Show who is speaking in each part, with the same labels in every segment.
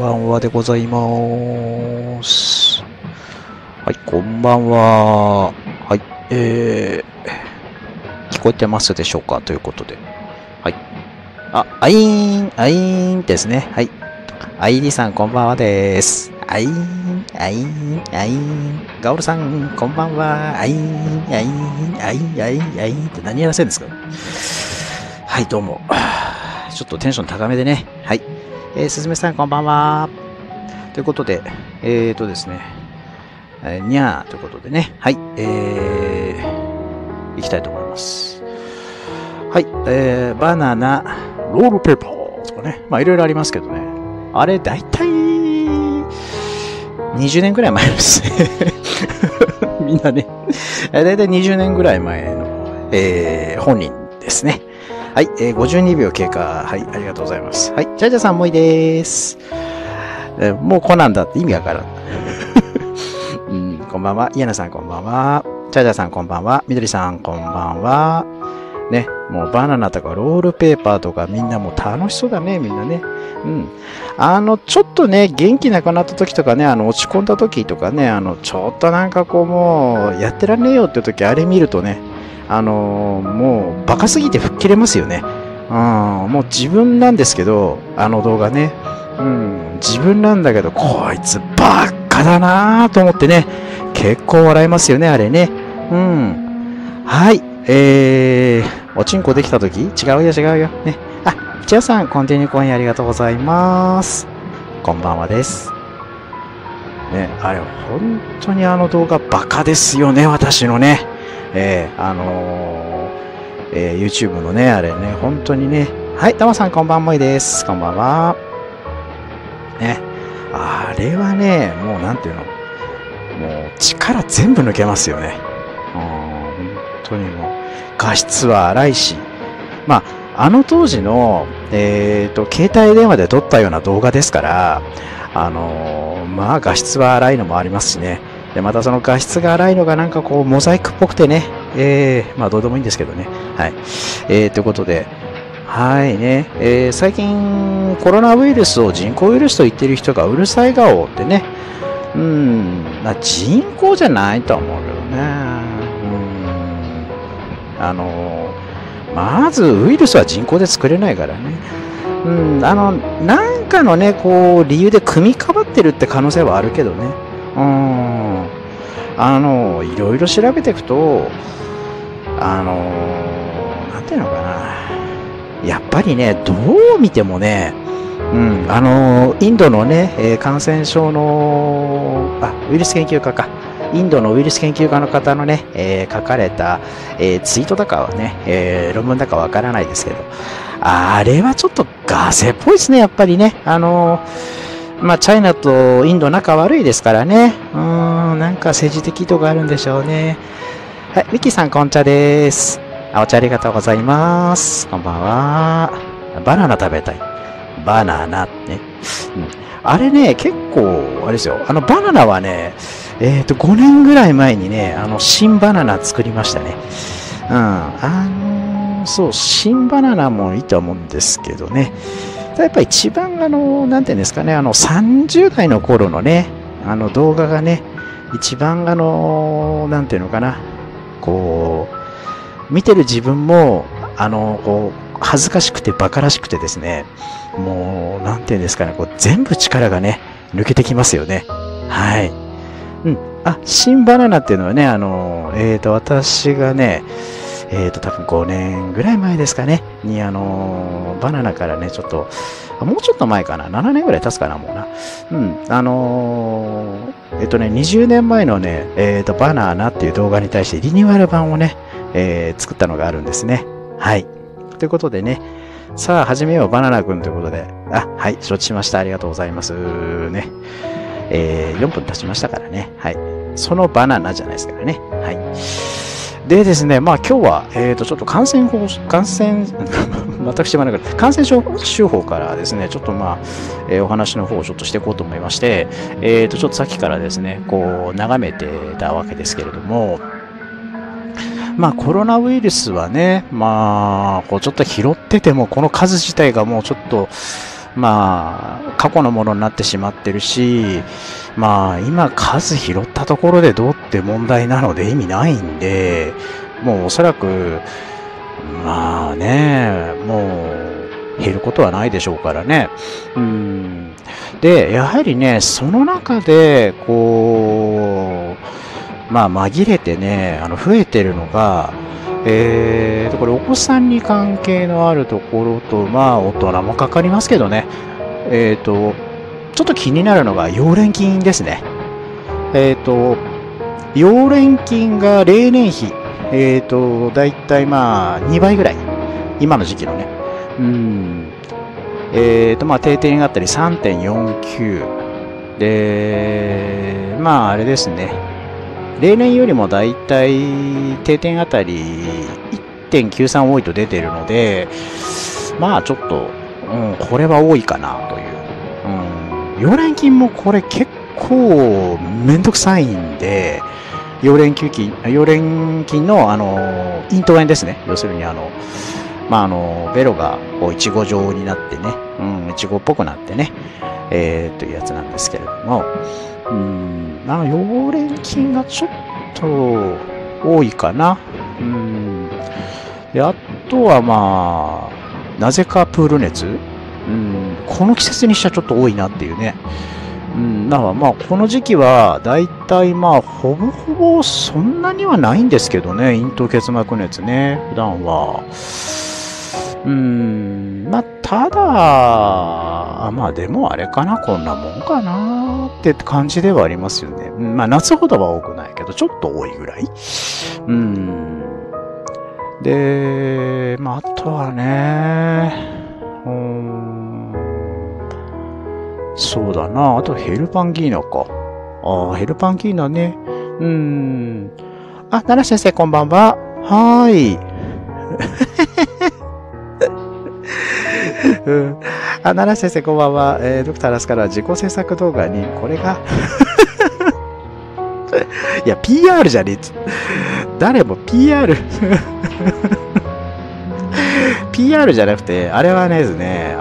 Speaker 1: ばんはでございます。はい、こんばんは。はい、聞こえてますでしょうかということで。はい。アイーンですね。はい。アイリさん、こんばんはです。アイーン。ガオルさん、こんばんは。アイーンって何やらせるんですか？はい、どうも。ちょっとテンション高めでね。はい。すずめさん、こんばんは。ということで、ですね、にゃーということでね、はい、いきたいと思います。はい、バナナ、ロールペーパーとかね、まあいろいろありますけどね、あれ、だいたい20年ぐらい前ですね。みんなね、だいたい20年ぐらい前の、本人ですね。はい、52秒経過。はい、ありがとうございます。はい、ジャジャさんもいいです。もうコナンだって意味わからん。うん、こんばんは。イヤナさんこんばんは。ジャジャさんこんばんは。みどりさんこんばんは。ね、もうバナナとかロールペーパーとかみんなもう楽しそうだね、みんなね。うん。ちょっとね、元気なくなった時とかね、落ち込んだ時とかね、ちょっとなんかこうもう、やってらんねえよって時、あれ見るとね、もうバカすぎて吹っ切れますよね。もう自分なんですけど、動画ね。うん、自分なんだけど、こいつバカだなぁと思ってね、結構笑いますよね、あれね。うん。はい。おちんこできた時？違うよ。ね。あ、ちよさん、コンティニューコインありがとうございます。こんばんはです。ね、あれ、本当に動画バカですよね、私のね。YouTube のね、あれね、本当にね。はい、たまさんこんばんもいです。こんばんは。ね。あれはね、もうなんていうの、もう力全部抜けますよね。本当にもう、画質は荒いし。まあ、当時の、携帯電話で撮ったような動画ですから、まあ、画質は荒いのもありますしね。で、またその画質が荒いのがなんかこう、モザイクっぽくてね、まあどうでもいいんですけどね。はい。ということで、はいね、最近コロナウイルスを人工ウイルスと言ってる人がうるさい顔ってね、まあ人工じゃないとは思うけどね。まずウイルスは人工で作れないからね。なんかのね、こう、理由で組み変わってるって可能性はあるけどね。いろいろ調べていくと、なんていうのかな。やっぱりね、どう見てもね、インドのね、感染症の、ウイルス研究家か。インドのウイルス研究家の方のね、書かれた、ツイートだかはね、論文だかわからないですけど、あれはちょっとガセっぽいですね、やっぱりね。まあ、チャイナとインド仲悪いですからね。なんか政治的意図があるんでしょうね。はい、ミキさん、こんちゃです。お茶ありがとうございます。こんばんは。バナナ食べたい。バナナね。あれね、結構、あれですよ。バナナはね、5年ぐらい前にね、新バナナ作りましたね。そう、新バナナもいいと思うんですけどね。やっぱ一番なんていうんですかね、30代の頃のね、動画がね、一番なんていうのかな、こう、見てる自分も、こう、恥ずかしくて馬鹿らしくてですね、もう、なんていうんですかね、こう、全部力がね、抜けてきますよね。はい。新バナナっていうのはね、私がね、多分5年ぐらい前ですかね、にバナナからね、ちょっと、もうちょっと前かな、7年ぐらい経つかな、もうな。20年前のね、バナナっていう動画に対してリニューアル版をね、作ったのがあるんですね。はい。ということでね、さあ始めよう、バナナくんということで、はい、承知しました。ありがとうございます。ね。4分経ちましたからね。はい。そのバナナじゃないですからね。はい。でですね、まあ今日は、ちょっと私はなくて、感染症手法からですね、ちょっとまあ、お話の方をちょっとしていこうと思いまして、ちょっとさっきからですね、こう、眺めてたわけですけれども、まあコロナウイルスはね、まあ、こうちょっと拾ってても、この数自体がもうちょっと、 まあ、過去のものになってしまってるし、まあ、今数拾ったところでどうって問題なので意味ないんで、もうおそらく、まあね、もう減ることはないでしょうからね。で、やはりね、その中で、こう、まあ紛れてね、増えてるのが、これお子さんに関係のあるところと、まあ大人もかかりますけどね。ちょっと気になるのが、溶連菌ですね。溶連菌が例年比、だいたいまあ2倍ぐらい。今の時期のね。まあ定点があったり 3.49。で、まああれですね。例年よりもだいたい定点あたり 1.93 多いと出てるので、まあちょっと、これは多いかなという。溶連菌もこれ結構めんどくさいんで、溶連菌の咽頭炎ですね。要するにまあベロがこうイチゴ状になってね、イチゴっぽくなってね、というやつなんですけれども、溶連菌がちょっと多いかな。で、あとはまあ、なぜかプール熱。この季節にしちゃちょっと多いなっていうね。だからまあ、この時期は、だいたいまあ、ほぼほぼそんなにはないんですけどね、咽頭結膜熱ね、普段は。まあ、ただ、まあでもあれかな、こんなもんかなって感じではありますよね。まあ夏ほどは多くないけど、ちょっと多いぐらい。で、まああとはね、そうだな、あとヘルパンギーナか。ヘルパンギーナね。奈良先生こんばんは。はーい。奈良先生こんばんは。ドクターラスから自己制作動画にこれがいや PR じゃねえ。誰も PR じゃなくて、あれはねですね、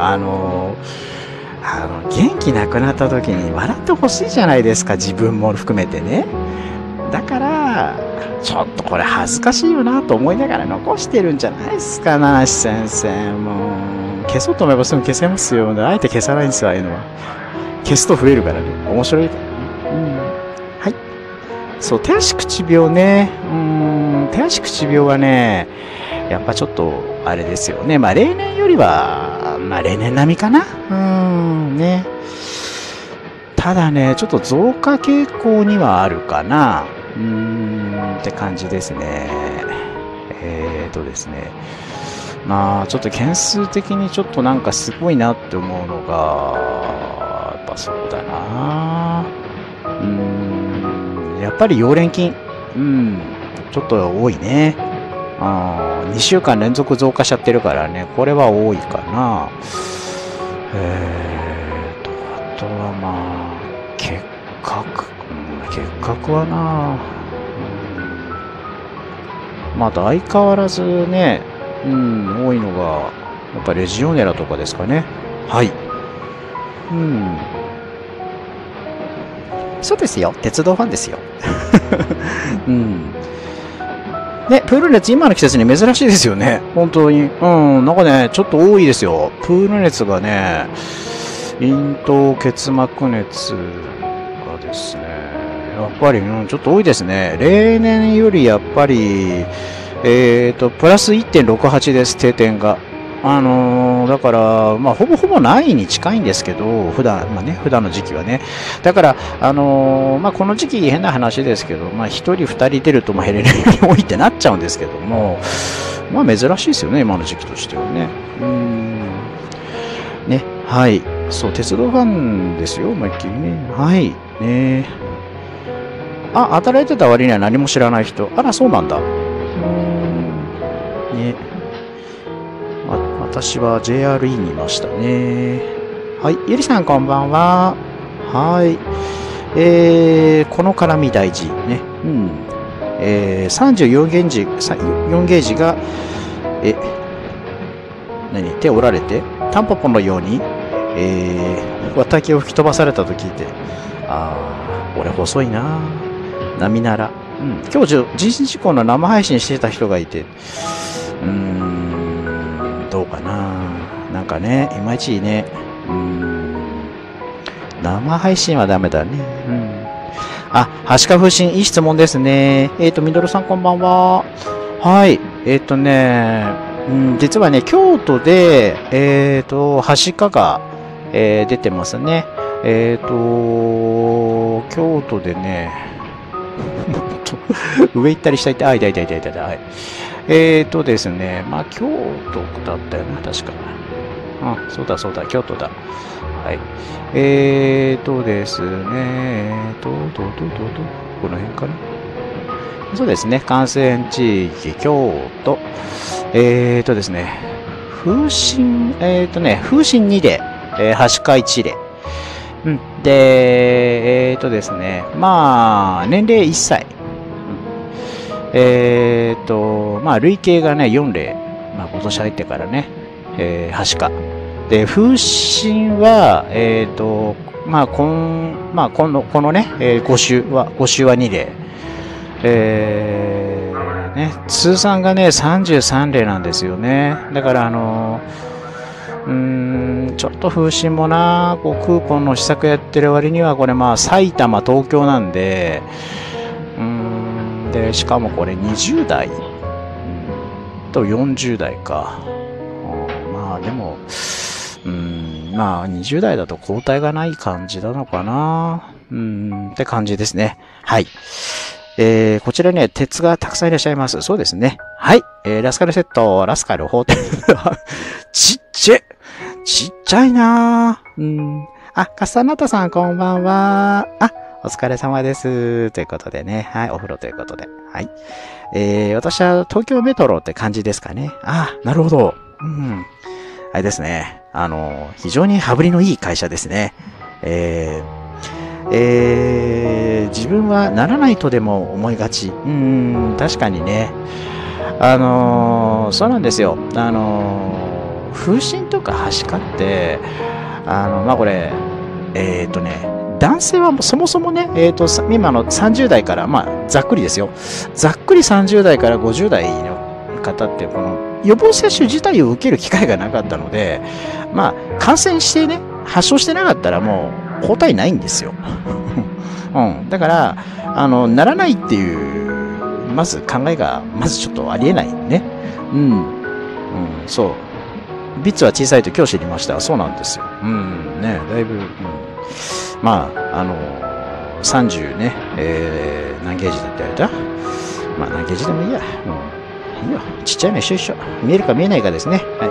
Speaker 1: 元気なくなった時に笑ってほしいじゃないですか、自分も含めてね。だからちょっとこれ恥ずかしいよなと思いながら残してるんじゃないですか、奈良先生。もう消そうと思えばすぐ消せますよ。あえて消さないんですよ、ああいうのは。消すと増えるからね。面白いからね。はい。そう、手足口病ね。手足口病はね、やっぱちょっと、あれですよね。まあ、例年よりは、まあ、例年並みかな。ね。ただね、ちょっと増加傾向にはあるかな。って感じですね。ですね。まあ、ちょっと件数的にちょっとなんかすごいなって思うのが、やっぱそうだな。やっぱり溶連菌。ちょっと多いね。2週間連続増加しちゃってるからね、これは多いかな。あとはまあ、結核はな、また相変わらずね、多いのが、やっぱレジオネラとかですかね。はい。そうですよ。鉄道ファンですよ。ね、プール熱今の季節に珍しいですよね。本当に。なんかね、ちょっと多いですよ。プール熱がね、咽頭結膜熱がですね、やっぱり、ちょっと多いですね。例年よりやっぱり、プラス 1.68 です、定点が。だから、まあ、ほぼほぼないに近いんですけど、普段の時期はね。だから、まあ、この時期変な話ですけど、まあ、1人2人出ると、まあ、ヘレレより多いってなっちゃうんですけども、まあ、珍しいですよね、今の時期としてはね。ね、はい。そう、鉄道ファンですよ、思いっきりね。はい。ね。働いてた割には何も知らない人。あら、そうなんだ。ね。私は JRE にいましたね。はい。ゆりさんこんばんは。はい。この絡み大事。ね。34ゲージ、4ゲージが、手折られて、タンポポのように、 綿毛を吹き飛ばされたと聞いて、俺細いな波なら。今日人身事故の生配信してた人がいて、どうかな。なんかね、いまいちね、生配信はダメだね。はしか風神、いい質問ですね。みどるさんこんばんは。はい。実はね、京都で、はしかが、出てますね。京都でね、上行ったり下行って、いた。はい。ですね、まあ、京都だったよな、確か。そうだ、京都だ。はい。ですね、この辺かな。そうですね、感染地域、京都。ですね、風神2例、はしか1例。で、ですね、まあ、年齢1歳。まあ、累計がね、4例。まあ、今年入ってからね、はしか。で、風神は、このね、5週は2例。ね、通算がね、33例なんですよね。だから、ちょっと風神もな、クーポンの施策やってる割には、これまあ、埼玉、東京なんで、で、しかもこれ20代、と40代か。まあ、でも、まあ、20代だと交代がない感じなのかな。って感じですね。はい。こちらね、鉄がたくさんいらっしゃいます。そうですね。はい。ラスカルセット、ラスカル法廷。ちっちゃいなぁ。カスタナタさんこんばんは。お疲れ様です。ということでね。はい。お風呂ということで。はい。私は東京メトロって感じですかね。なるほど。あれですね。非常に羽振りのいい会社ですね。自分はならないとでも思いがち。確かにね。そうなんですよ。風神とかはしかって、まあ、これ、男性はそもそもね、今の30代から、まあ、ざっくりですよ。ざっくり30代から50代の方って、この予防接種自体を受ける機会がなかったので、まあ、感染してね、発症してなかったらもう、抗体ないんですよ。だから、ならないっていう、まず考えが、まずちょっとありえないね。そう。ビッツは小さいと今日知りました。そうなんですよ。ね、だいぶ、まあ、30ね、何ゲージだって言われた？まあ、何ゲージでもいいや。いいよ。ちっちゃいの一緒。見えるか見えないかですね。はい。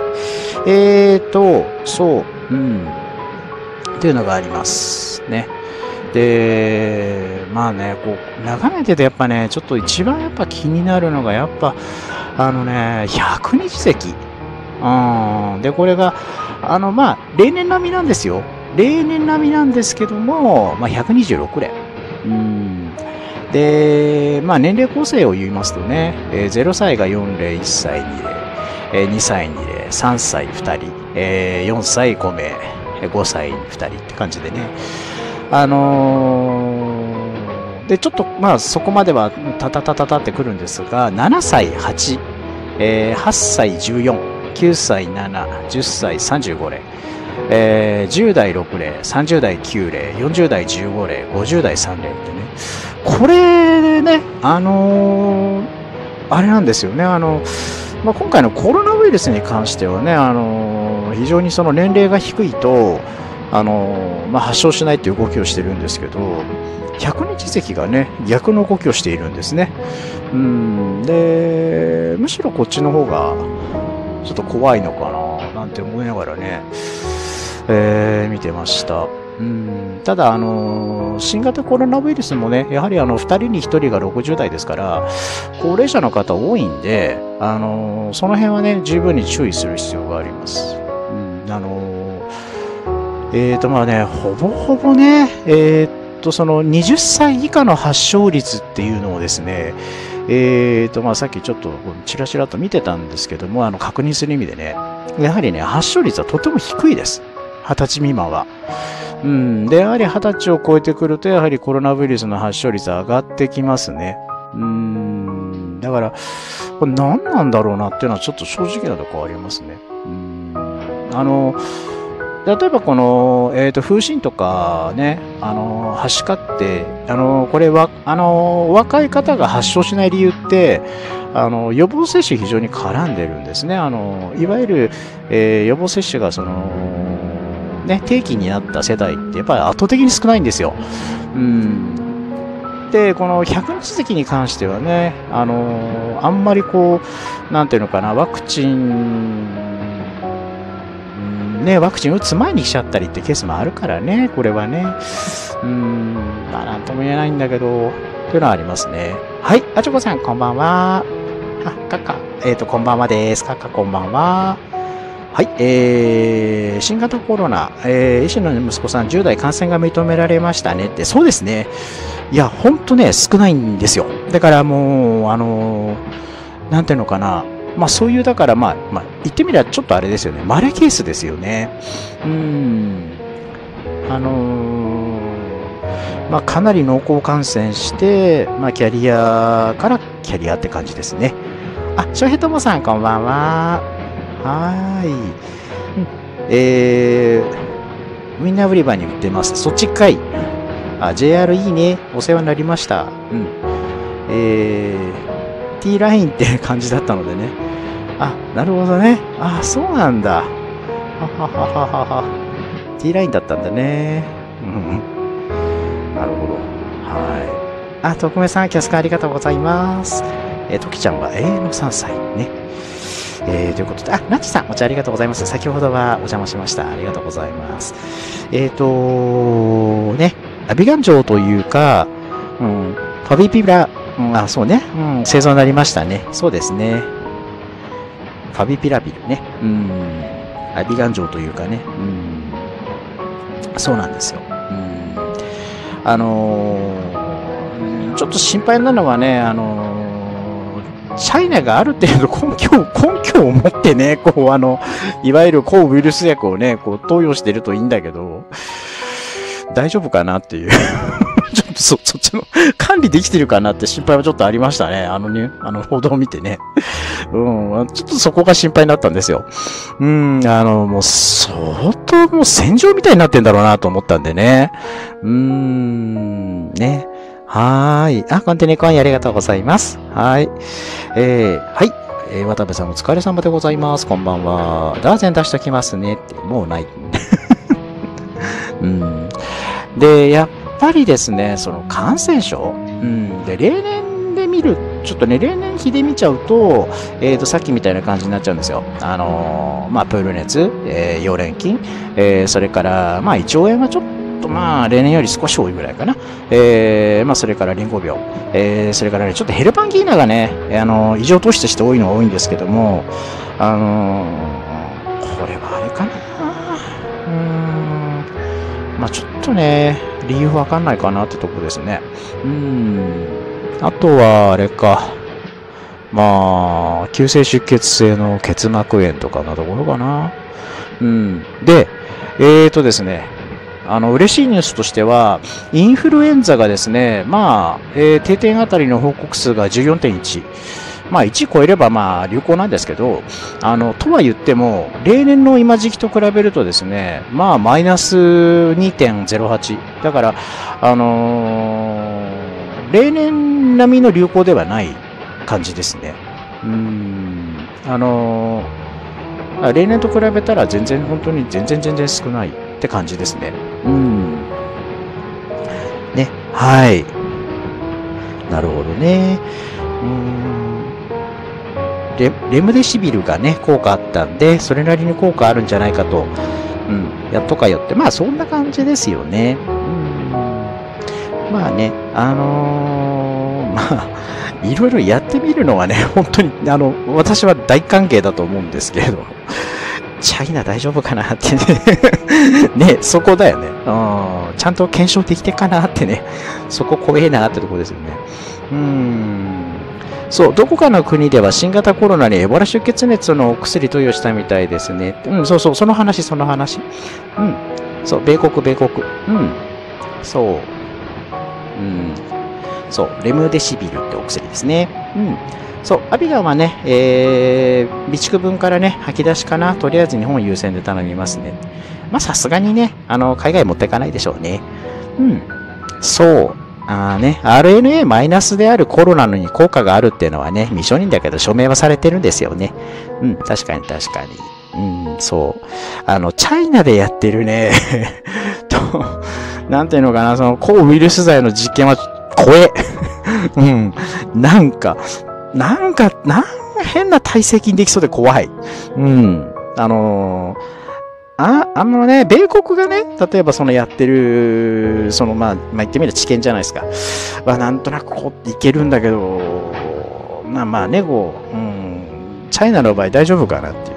Speaker 1: そう、っていうのがありますね。で、まあね、眺めててやっぱね、ちょっと一番やっぱ気になるのが、やっぱ、100日席。で、これが、まあ、例年並みなんですよ。例年並みなんですけども、まあ、126例。で、まあ、年齢構成を言いますとね、0歳が4例、1歳2例、2歳2例、3歳2人、4歳5名、5歳2人って感じでね。で、ちょっと、まあ、そこまでは、たってくるんですが、7歳8、8歳14、9歳7、10歳35例、10代6例、30代9例、40代15例、50代3例ってね。これね、あれなんですよね。まあ、今回のコロナウイルスに関してはね、非常にその年齢が低いと、まあ、発症しないっていう動きをしてるんですけど、100日席がね、逆の動きをしているんですね。で、むしろこっちの方が、ちょっと怖いのかな、なんて思いながらね、見てました。ただ、新型コロナウイルスもね、やはり2人に1人が60代ですから、高齢者の方多いんで、その辺はね、十分に注意する必要があります。まあね、ほぼほぼね、その20歳以下の発症率っていうのをですね、まあさっきちょっとチラチラと見てたんですけども、確認する意味でね、やはりね、発症率はとても低いです。 20歳未満は。うん。で、やはり20歳を超えてくると、やはりコロナウイルスの発症率上がってきますね。だから、これ何なんだろうなっていうのはちょっと正直なところありますね。例えばこの、風疹とかね、はしかって、これは、若い方が発症しない理由って、予防接種非常に絡んでるんですね。いわゆる、予防接種がね、定期になった世代ってやっぱり圧倒的に少ないんですよ。で、この100日月に関してはね、あんまりこう、なんていうのかな、ワクチン打つ前に来ちゃったりってケースもあるからね、これはね。まあなんとも言えないんだけど、というのはありますね。はい、あちょこさん、こんばんは。カッカ、こんばんはです。カッカ、こんばんは。はい、新型コロナ、医師の息子さん10代感染が認められましたねって、そうですね。いや、ほんとね、少ないんですよ。だからもう、なんていうのかな。まあそういう、だからまあ、言ってみればちょっとあれですよね。稀ケースですよね。まあかなり濃厚感染して、まあキャリアからキャリアって感じですね。あ、翔平友さんこんばんは。はーい。ウィンナー売り場に売ってます。そっちかい。あ、JR いいね。お世話になりました。T ラインって感じだったのでね。あ、なるほどね。あ、そうなんだ。ははははは。T ラインだったんだね。なるほど。はい。あ、徳明さん、キャスカありがとうございます。トキちゃんは永遠の3歳ね。ということで、ナッチさん、お茶ありがとうございます。先ほどはお邪魔しました。ありがとうございます。ね、美顔状というか、ファビピラ、そうね、製造になりましたね。そうですね。ファビピラビルね。美顔状というかね。そうなんですよ。ちょっと心配なのはね、チャイナがある程度根拠を持ってね、こう、いわゆる抗ウイルス薬をね、こう、投与してるといいんだけど、大丈夫かなっていう。ちょっとそっちの管理できてるかなって心配はちょっとありましたね。報道を見てね。ちょっとそこが心配になったんですよ。もう相当もう戦場みたいになってんだろうなと思ったんでね。ね。はーい。コンティネコインありがとうございます。はい。はい。渡部さんお疲れ様でございます。こんばんは。ダーゼン出しときますねって。もうない。で、やっぱりですね、その感染症。で、例年で見る、ちょっとね、例年比で見ちゃうと、さっきみたいな感じになっちゃうんですよ。プール熱、溶連菌、それから、胃腸炎はちょっと、例年より少し多いぐらいかな。それからリンゴ病。それからね、ちょっとヘルパンギーナがね、異常突出して多いのは多いんですけども、これはあれかな。ちょっとね、理由わかんないかなってとこですね。あとは、あれか。急性出血性の結膜炎とかのところかな。で、ですね、嬉しいニュースとしては、インフルエンザがですね、定点あたりの報告数が 14.1。1超えれば流行なんですけど、とは言っても、例年の今時期と比べるとですね、マイナス 2.08。だから、例年並みの流行ではない感じですね。例年と比べたら本当に全然少ないって感じですね。ね、はい。なるほどね。レムデシビルがね、効果あったんで、それなりに効果あるんじゃないかと、やっとかよって、そんな感じですよね。ね、いろいろやってみるのはね、本当に、私は大歓迎だと思うんですけれど、チャイナ大丈夫かなってね、ね、そこだよね。ちゃんと検証できてかなってね、そこ怖えなってとこですよね。 そう、どこかの国では新型コロナにエボラ出血熱のお薬投与したみたいですね。うん、そうそう、その話。うん。そう、米国。うん。そう。うん。そう、レムデシビルってお薬ですね。うん。そう、アビガンはね、備蓄分からね、吐き出しかな。とりあえず日本優先で頼みますね。まあ、さすがにね、海外持っていかないでしょうね。うん。そう。RNA マイナスであるコロナに効果があるっていうのはね、未承認だけど証明はされてるんですよね。うん、確かに。うん、そう。チャイナでやってるね、なんていうのかな、その抗ウイルス剤の実験は怖え。うん。変な体制筋できそうで怖い。うん。米国がね、例えばそのやってる、言ってみれば知見じゃないですか。なんとなくこういけるんだけど、チャイナの場合大丈夫かなっていう。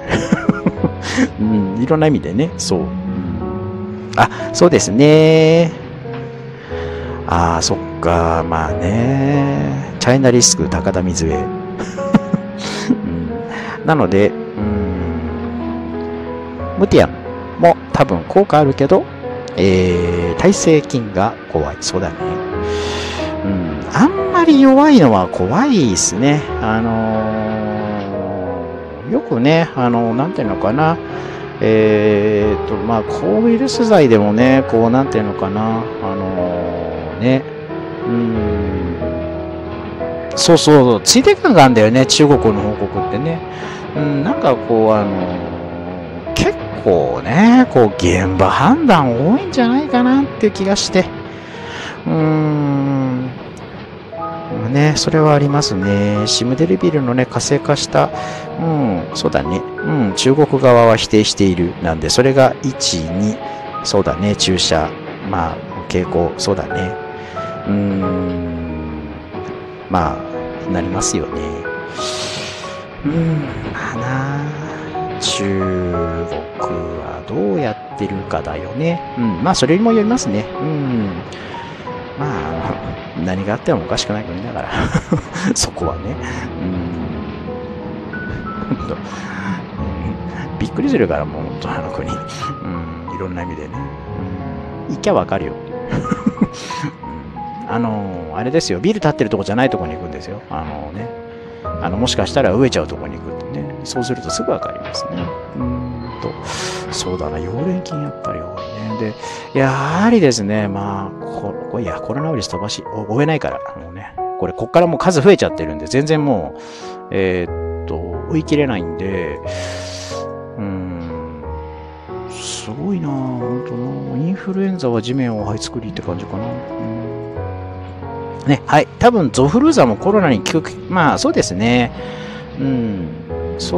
Speaker 1: うん、いろんな意味でね、そう。そうですね。そっか、まあね。チャイナリスク高田水江。なので、ムティアンも多分効果あるけど、耐性菌が怖い。そうだね。あんまり弱いのは怖いですね。よくね、なんていうのかな。抗ウイルス剤でもね、なんていうのかな。そう、ついで感があるんだよね、中国の報告ってね。結構ね、現場判断多いんじゃないかなっていう気がして。それはありますね。シムデルビルのね、活性化した、そうだね。中国側は否定している。なんで、それが1、2、そうだね、注射、傾向、そうだね。なりますよね。中国はどうやってるかだよね。それにもよりますね。何があってもおかしくない国だから。そこはね。びっくりするから、もう本当あの国。いろんな意味でね。行きゃわかるよ。あれですよ。ビル建ってるとこじゃないとこに行くんですよ。もしかしたら飢えちゃうとこに行くってね。そうするとすぐわかりますね。そうだな。溶連菌やっぱり多いね。で、やはりですね、コロナウイルス追えないから、こっからもう数増えちゃってるんで、全然もう、追い切れないんで、すごいなぁ、ほんとな。インフルエンザは地面を這いつくりって感じかな。ね、はい。多分、ゾフルーザもコロナに効く、そうですね。そう。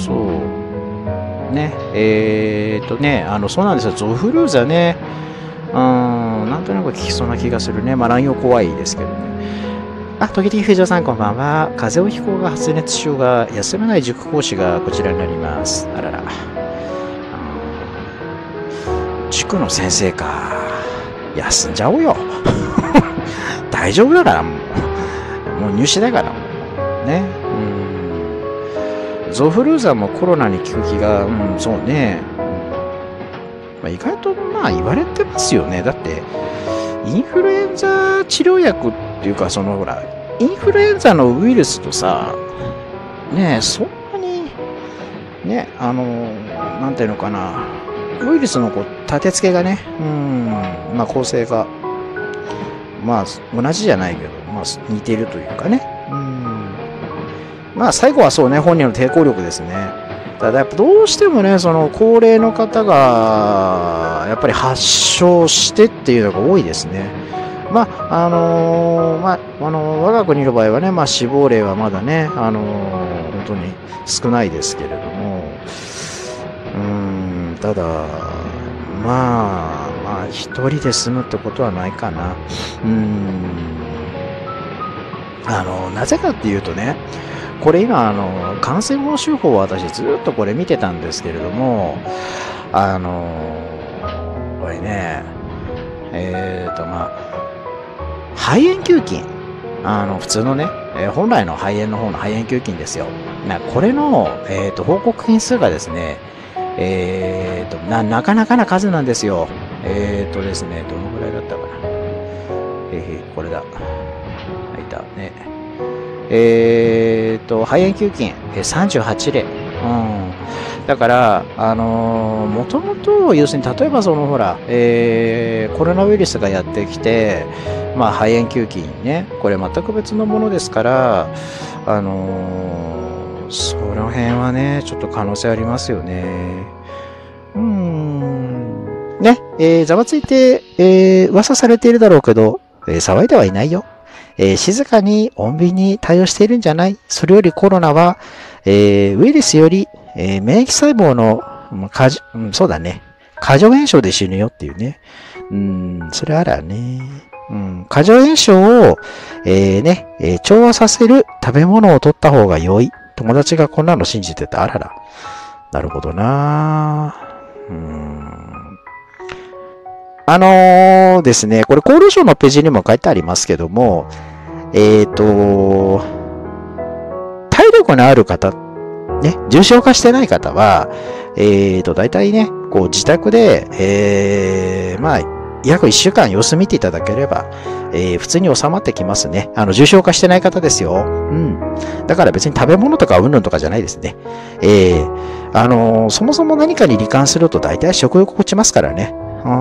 Speaker 1: ね、そうなんですよ。ゾフルーザね。なんとなく効きそうな気がするね。乱用怖いですけどね。時々フェジョさんこんばんは。風邪をひこうが発熱症が休めない塾講師がこちらになります。あらら。塾の先生か。休んじゃおうよ。大丈夫だから、もう入試だから、ね。ゾフルーザもコロナに効く気が、そうね。意外と、言われてますよね。だって、インフルエンザ治療薬っていうか、インフルエンザのウイルスとさ、ね、そんなに、ね、なんていうのかな、ウイルスの立て付けがね、構成が、同じじゃないけど、似ているというかね。最後はそうね、本人の抵抗力ですね。ただやっぱどうしてもね、高齢の方が、やっぱり発症してっていうのが多いですね。我が国の場合はね、死亡例はまだね、本当に少ないですけれども、ただ、一人で済むってことはないかな。なぜかっていうとね、これ今、感染防止法を私ずっとこれ見てたんですけれども、これね、肺炎球菌、普通のね、 本来の肺炎の方の肺炎球菌ですよ。これの、報告件数がですね、なかなかな数なんですよ。ですね、どのぐらいだったかな。これだ。はい、だね。肺炎球菌、38例。だから、もともと、要するに、例えばその、ほら、コロナウイルスがやってきて、まあ、肺炎球菌ね、これ全く別のものですから、その辺はね、ちょっと可能性ありますよね。ね、ざわついて、噂されているだろうけど、騒いではいないよ。静かに穏便に対応しているんじゃない？それよりコロナは、ウイルスより、免疫細胞の、そうだね。過剰炎症で死ぬよっていうね。それあらね。過剰炎症を、調和させる食べ物を取った方が良い。友達がこんなの信じてた。あらら。なるほどな。ですね、これ厚労省のページにも書いてありますけども、体力のある方、ね、重症化してない方は、大体ね、こう自宅で、まあ、約1週間様子見ていただければ、普通に収まってきますね。重症化してない方ですよ。だから別に食べ物とかうんぬんとかじゃないですね。そもそも何かに罹患すると大体食欲落ちますからね。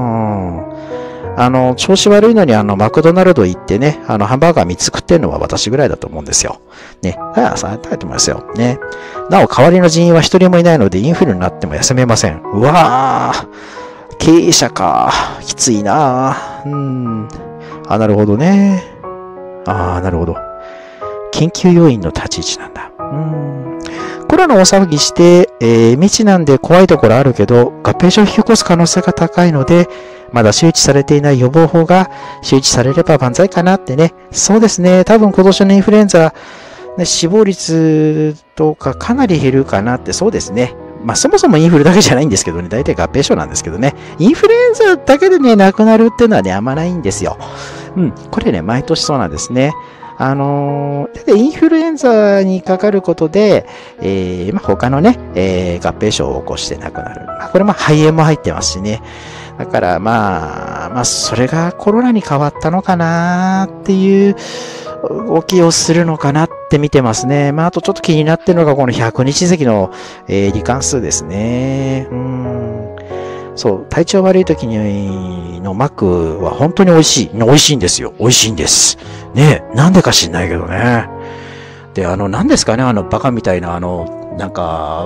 Speaker 1: 調子悪いのにマクドナルド行ってね、ハンバーガー3つ食ってんのは私ぐらいだと思うんですよ。ね。そう食べてますよ。ね。なお、代わりの人員は一人もいないので、インフルになっても休めません。うわぁ。経営者か。きついなぁ。なるほどね。なるほど。緊急要員の立ち位置なんだ。コロナ大騒ぎして、未知なんで怖いところあるけど、合併症を引き起こす可能性が高いので、まだ周知されていない予防法が周知されれば万歳かなってね。そうですね。多分今年のインフルエンザ、ね、死亡率とかかなり減るかなって、そうですね。まあそもそもインフルだけじゃないんですけどね。大体合併症なんですけどね。インフルエンザだけでね、亡くなるっていうのはね、あんまないんですよ。これね、毎年そうなんですね。でインフルエンザにかかることで、他のね、合併症を起こして亡くなる。これも肺炎も入ってますしね。だからまあ、それがコロナに変わったのかなっていう動きをするのかなって見てますね。あとちょっと気になってるのがこの100日咳の、罹患数ですね。そう、体調悪い時のマックは本当に美味しい。美味しいんですよ。美味しいんです。ねえ、なんでか知んないけどね。で、何ですかね、バカみたいな、なんか、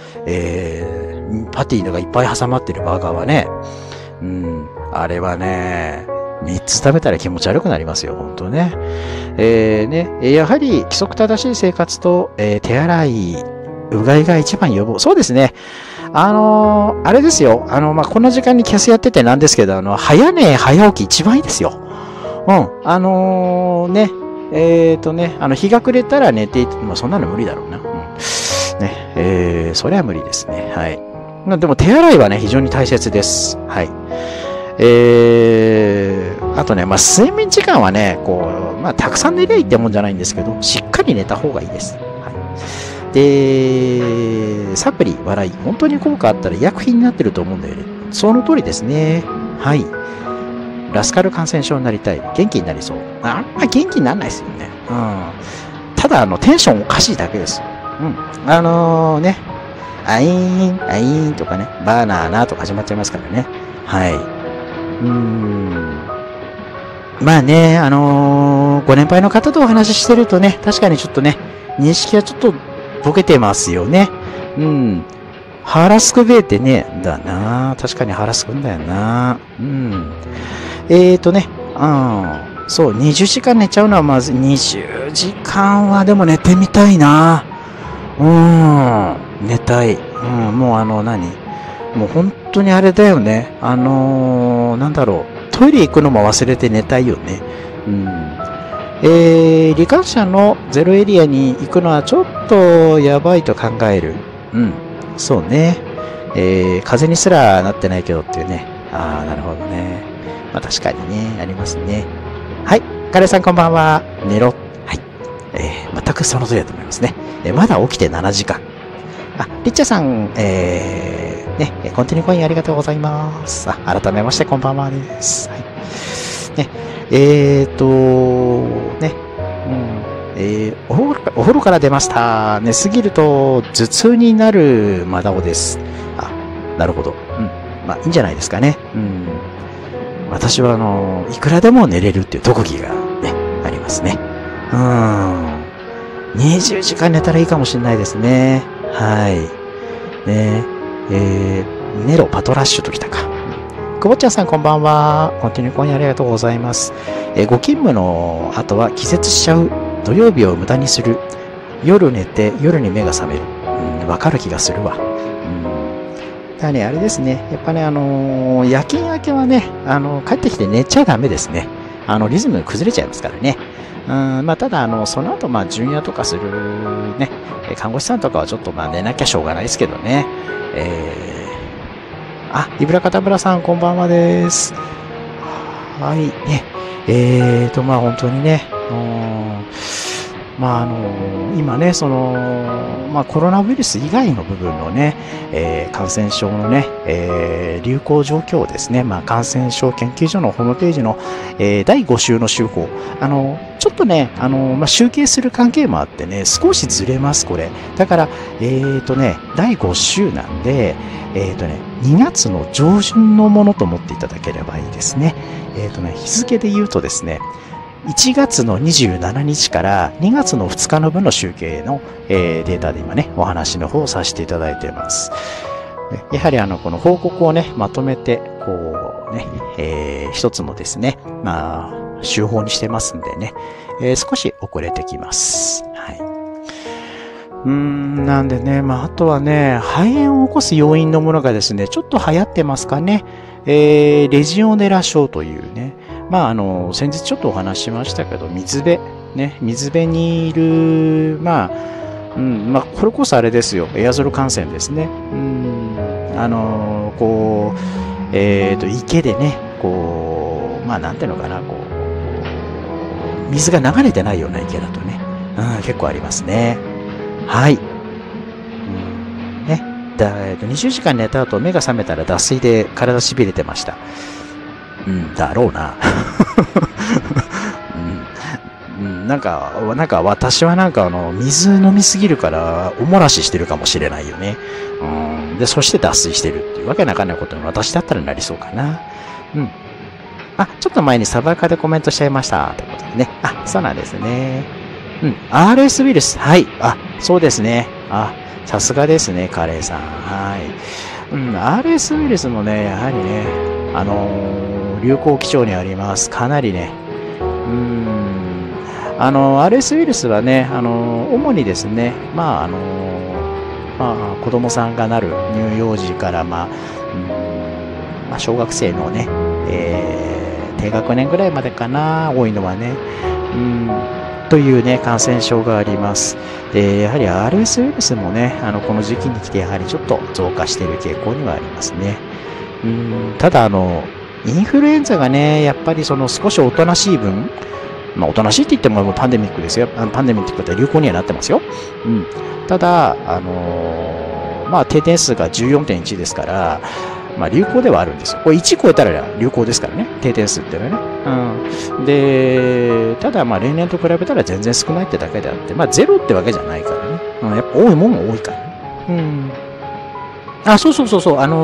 Speaker 1: パティがいっぱい挟まってるバーガーはね、あれはね、3つ食べたら気持ち悪くなりますよ、本当ね。やはり規則正しい生活と、手洗い、うがいが一番予防。そうですね。あれですよ。この時間にキャスやっててなんですけど、早寝早起き一番いいですよ。日が暮れたら寝ていて、そんなの無理だろうな。それは無理ですね。はい。でも手洗いはね、非常に大切です。はい。あとね、睡眠時間はね、たくさん寝りゃいいってもんじゃないんですけど、しっかり寝た方がいいです。はい。で、サプリ、笑い、本当に効果あったら医薬品になってると思うんだよね。その通りですね。はい。ラスカル感染症になりたい。元気になりそう。あんま元気にならないですよね。ただ、テンションおかしいだけです。アイーン、アイーンとかね、バナナとか始まっちゃいますからね。はい。まあね、ご年配の方とお話ししてるとね、確かにちょっとね、認識はちょっとボケてますよね。腹すくべえってね、だな。確かに腹すくんだよな。そう、20時間寝ちゃうのはまず、20時間はでも寝てみたいな。寝たい。もうもう本当にあれだよね。なんだろう。トイレ行くのも忘れて寝たいよね。罹患者のゼロエリアに行くのはちょっとやばいと考える。そうね。風邪にすらなってないけどっていうね。なるほどね。確かにね、ありますね。はい。カレーさんこんばんは。寝ろ。はい。 全くその通りだと思いますね。まだ起きて7時間。リッチャさん、コンティニューコインありがとうございます。改めまして、こんばんはです。はい。お風呂から出ました。寝すぎると頭痛になるマダオです。なるほど。まあ、いいんじゃないですかね。私は、いくらでも寝れるっていう特技がね、ありますね。20時間寝たらいいかもしれないですね。はい。ねネロパトラッシュときたか。くぼっちゃんさんこんばんは。コンティニューコインありがとうございます。ご勤務の後は気絶しちゃう。土曜日を無駄にする。夜寝て夜に目が覚める。わかる気がするわ。だね、あれですね。やっぱね、夜勤明けはね、帰ってきて寝ちゃダメですね。リズム崩れちゃいますからね。ただ、その後、巡夜とかするね、看護師さんとかはちょっと寝なきゃしょうがないですけどね。イブラカタブラさん、こんばんはです。はい、ね。本当にね、今ね、コロナウイルス以外の部分のね、感染症のね、流行状況をですね、感染症研究所のホームページの、第5週の週報、ちょっとね、集計する関係もあってね、少しずれます、これ。だから、第5週なんで、2月の上旬のものと思っていただければいいですね。日付で言うとですね、1月の27日から2月の2日の分の集計の、データで今ね、お話の方をさせていただいています。やはりこの報告をね、まとめて、こうね、一つのですね、手法にしてますんでね、少し遅れてきます。はい。なんでね、あとはね、肺炎を起こす要因のものがですね、ちょっと流行ってますかね。レジオネラ症というね、先日ちょっとお話ししましたけど、水辺にいる、これこそあれですよ、エアゾル感染ですね。池でね、なんていうのかな、水が流れてないような池だとね、結構ありますね。はい。20時間寝た後、目が覚めたら脱水で体しびれてました。だろうな。なんか私は水飲みすぎるからおもらししてるかもしれないよね。で、そして脱水してるっていうわけなかんないことに私だったらなりそうかな。ちょっと前にサバカでコメントしちゃいました。ということでね。そうなんですね。RS ウイルス。はい。そうですね。さすがですね、カレーさん。はい。RS ウイルスもね、やはりね、流行基調にあります。かなりね。RS ウイルスはね、主にですね、子供さんがなる乳幼児から、小学生のね、低学年ぐらいまでかな、多いのはね。というね、感染症があります。やはり RS ウイルスもね、この時期に来てやはりちょっと増加している傾向にはありますね。ただインフルエンザがね、やっぱり少しおとなしい分、おとなしいって言ってもパンデミックですよ。パンデミックって流行にはなってますよ。ただ、定点数が 14.1 ですから、流行ではあるんですよ。これ1超えたら流行ですからね。定点数ってのはね。で、ただ例年と比べたら全然少ないってだけであって、ゼロってわけじゃないからね。やっぱ多いもんも多いからね。そう。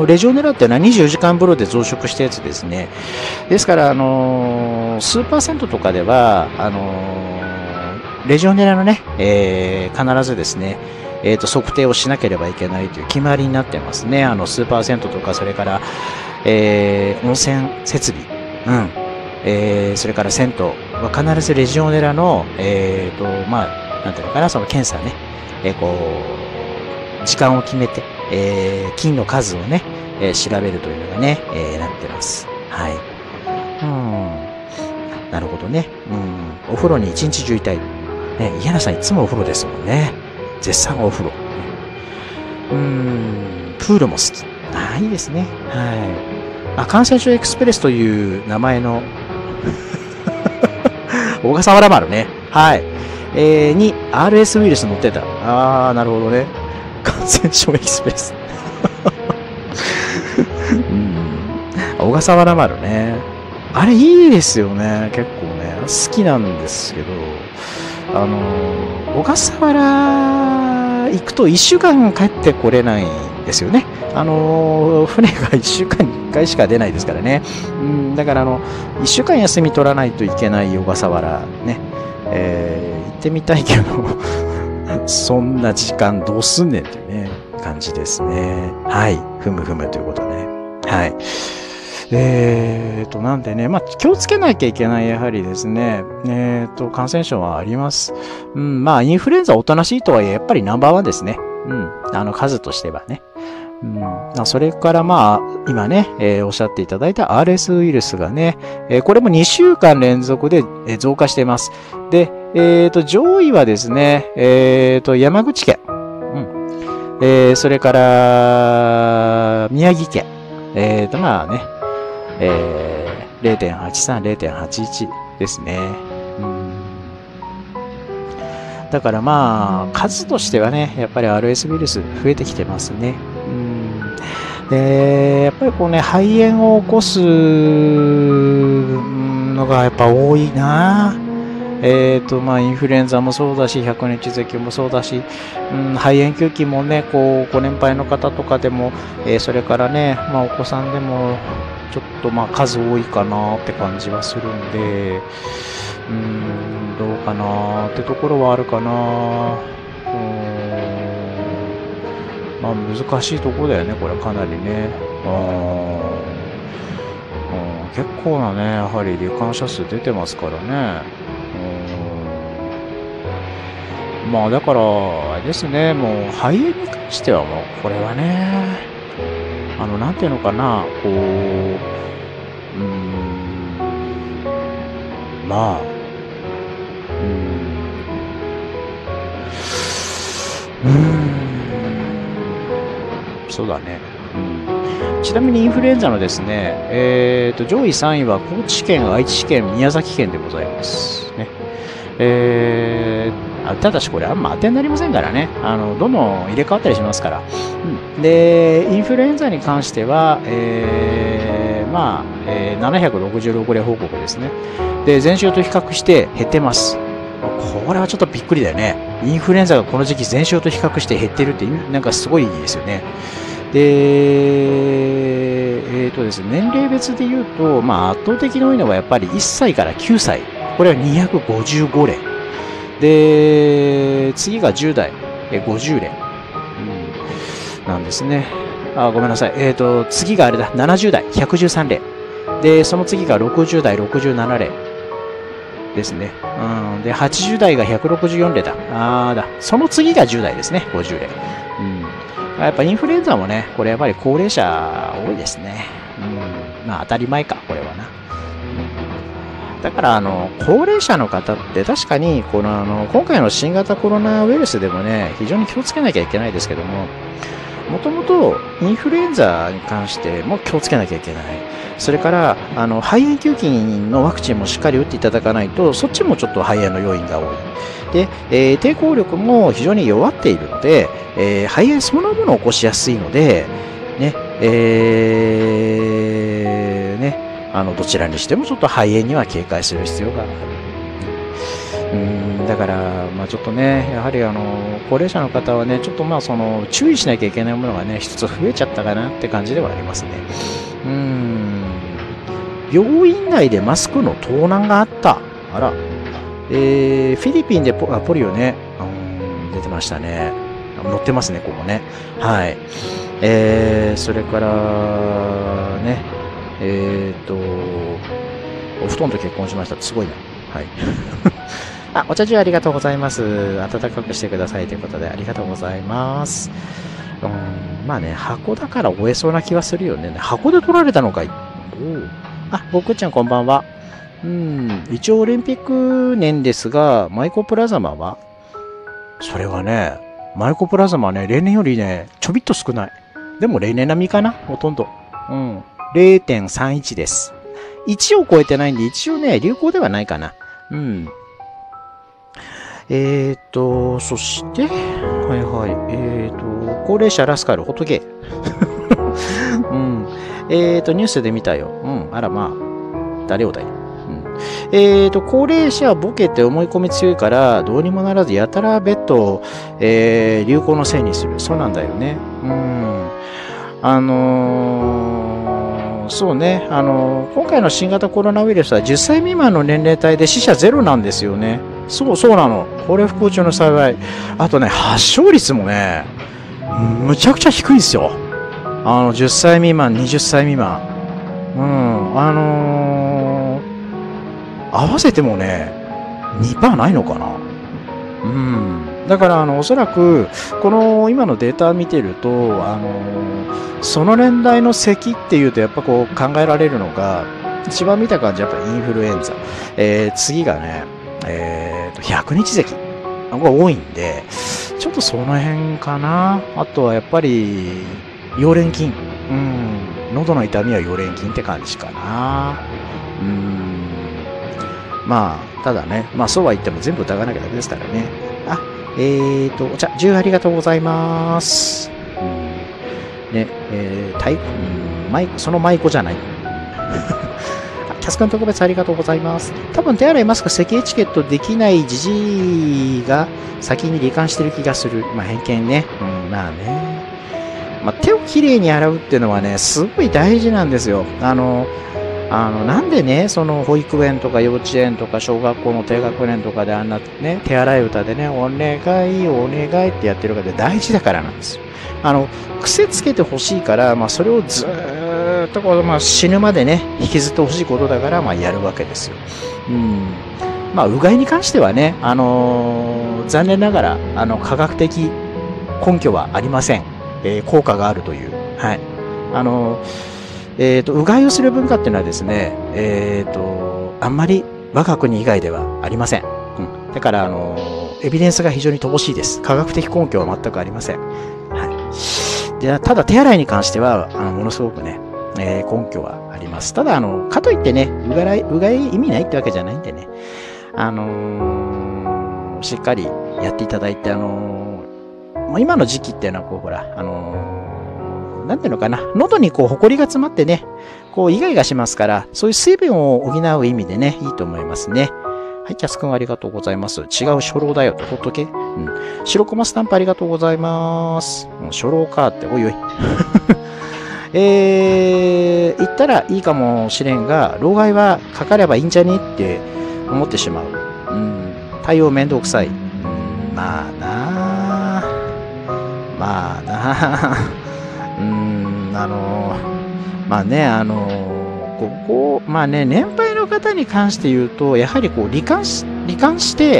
Speaker 1: レジオネラってのは24時間風呂で増殖したやつですね。ですから、数パーセントとかでは、レジオネラのね、必ずですね、測定をしなければいけないという決まりになってますね。数パーセントとか、それから、温泉設備、それから銭湯は必ずレジオネラの、なんていうのかな、その検査ね、時間を決めて、菌の数をね、調べるというのがね、なってます。はい。なるほどね。お風呂に一日中いたい。ね、イヤナさんいつもお風呂ですもんね。絶賛お風呂。プールも好き。いいですね。はい。感染症エクスプレスという名前の小笠原丸ね。はい。 に RS ウイルス乗ってた。なるほどね。感染症エキスプレス。小笠原丸ね。あれいいですよね。結構ね。好きなんですけど、小笠原行くと1週間帰ってこれないんですよね。船が1週間に1回しか出ないですからね。だから1週間休み取らないといけない小笠原ね。行ってみたいけど、そんな時間どうすんねんっていうね、感じですね。はい。ふむふむということで。はい。なんでね、気をつけなきゃいけない、やはりですね、感染症はあります。インフルエンザおとなしいとはいえ、やっぱりナンバーワンですね。数としてはね。それから今ね、おっしゃっていただいた RS ウイルスがね、これも2週間連続で増加しています。で、上位はですね、山口県、それから、宮城県、0.83、0.81 ですね。だから数としてはね、やっぱり RS ウイルス増えてきてますね。で、やっぱり肺炎を起こすのがやっぱ多いな。インフルエンザもそうだし、百日咳もそうだし、肺炎球菌もね、ご年配の方とかでも、それからね、お子さんでも、ちょっと数多いかなって感じはするんで、どうかなってところはあるかな。難しいところだよね、これかなりね。結構なね、やはり罹患者数出てますからね。だから、あれですね、もう肺炎に関してはもう、これはね、なんていうのかな、そうだね。ちなみにインフルエンザのですね、上位3位は高知県、愛知県、宮崎県でございますね。ただしこれあんま当てになりませんからね。どんどん入れ替わったりしますから。で、インフルエンザに関しては、766例報告ですね。で、前週と比較して減ってます。これはちょっとびっくりだよね。インフルエンザがこの時期前週と比較して減ってるってなんかすごいですよね。で、ですね、年齢別で言うと、圧倒的に多いのはやっぱり1歳から9歳。これは255例。で、次が10代、50例。なんですね。ごめんなさい。次があれだ、70代、113例。で、その次が60代、67例。ですね。で、80代が164例だ。その次が10代ですね。50例。やっぱインフルエンザもね、これやっぱり高齢者多いですね。当たり前か、これはな。だから、高齢者の方って確かに、今回の新型コロナウイルスでもね、非常に気をつけなきゃいけないですけども、もともとインフルエンザに関しても気をつけなきゃいけない。それから、肺炎球菌のワクチンもしっかり打っていただかないと、そっちもちょっと肺炎の要因が多い。で、抵抗力も非常に弱っているので、肺炎そのものを起こしやすいので、ね、どちらにしてもちょっと肺炎には警戒する必要がある。だから、ちょっとね、やはり高齢者の方はね、ちょっと注意しなきゃいけないものがね、一つ増えちゃったかなって感じではありますね。病院内でマスクの盗難があった。あら。フィリピンでポリオね、出てましたね。載ってますね、ここね。はい。それから、ね、お布団と結婚しました。すごいな。はい。お茶中ありがとうございます。暖かくしてくださいということでありがとうございます。箱だから終えそうな気はするよね。箱で取られたのかい。僕ちゃんこんばんは。一応オリンピック年ですが、マイコプラズマはそれはね、マイコプラズマはね、例年よりね、ちょびっと少ない。でも例年並みかなほとんど。0.31 です。1を超えてないんで、一応ね、流行ではないかな。 そして、はいはい。高齢者ラスカル、ホットゲー。うん。ニュースで見たよ。うん。あら、まあ、誰をだい。高齢者はボケて思い込み強いから、どうにもならず、やたらベッドを、流行のせいにする。そうなんだよね。うん。そうね。今回の新型コロナウイルスは10歳未満の年齢帯で死者ゼロなんですよね。そうなの。これ不幸中の幸い。あとね、発症率もね、むちゃくちゃ低いですよ。10歳未満、20歳未満。うん。合わせてもね、2% ないのかな。うん。だから、おそらく、この今のデータ見てると、その年代の咳っていうと、やっぱこう考えられるのが、一番見た感じ、やっぱインフルエンザ。次がね、100日咳。これ多いんで、ちょっとその辺かな。あとはやっぱり、溶連菌。うん。喉の痛みは溶連菌って感じかな。まあ、ただね、まあそうは言っても全部疑わなきゃダメですからね。あ、お茶、10ありがとうございます。ね、その舞妓じゃない。キャス君特別ありがとうございます。多分手洗いマスク咳エチケットできないじじいが先に罹患してる気がする。まあ偏見ね。まあね。まあ手をきれいに洗うっていうのはね、すごい大事なんですよ。なんでね、その保育園とか幼稚園とか小学校の低学年とかであんなね、手洗い歌でね、お願い、お願いってやってるかで大事だからなんですよ。癖つけてほしいから、まあそれをずーっとこう、まあ死ぬまでね、引きずってほしいことだから、まあやるわけですよ。まあうがいに関してはね、残念ながら、科学的根拠はありません。効果があるという。はい。うがいをする文化っていうのはですね、あんまり我が国以外ではありません。だから、エビデンスが非常に乏しいです。科学的根拠は全くありません。はい。で、ただ手洗いに関しては、ものすごくね、根拠はあります。ただ、かといってね、うがい意味ないってわけじゃないんでね、しっかりやっていただいて、今の時期っていうのは、こう、ほら、なんていうのかな、喉にこう、埃が詰まってね、こう、イガイガしますから、そういう水分を補う意味でね、いいと思いますね。はい、キャス君ありがとうございます。違う初老だよと、ほっとけ。白駒スタンプありがとうございます。初老かって、おいおい。言ったらいいかもしれんが、老害はかかればいいんじゃねって思ってしまう。対応めんどくさい。まあなまあね、まあね、年配の方に関して言うと、やはりこう、罹患して、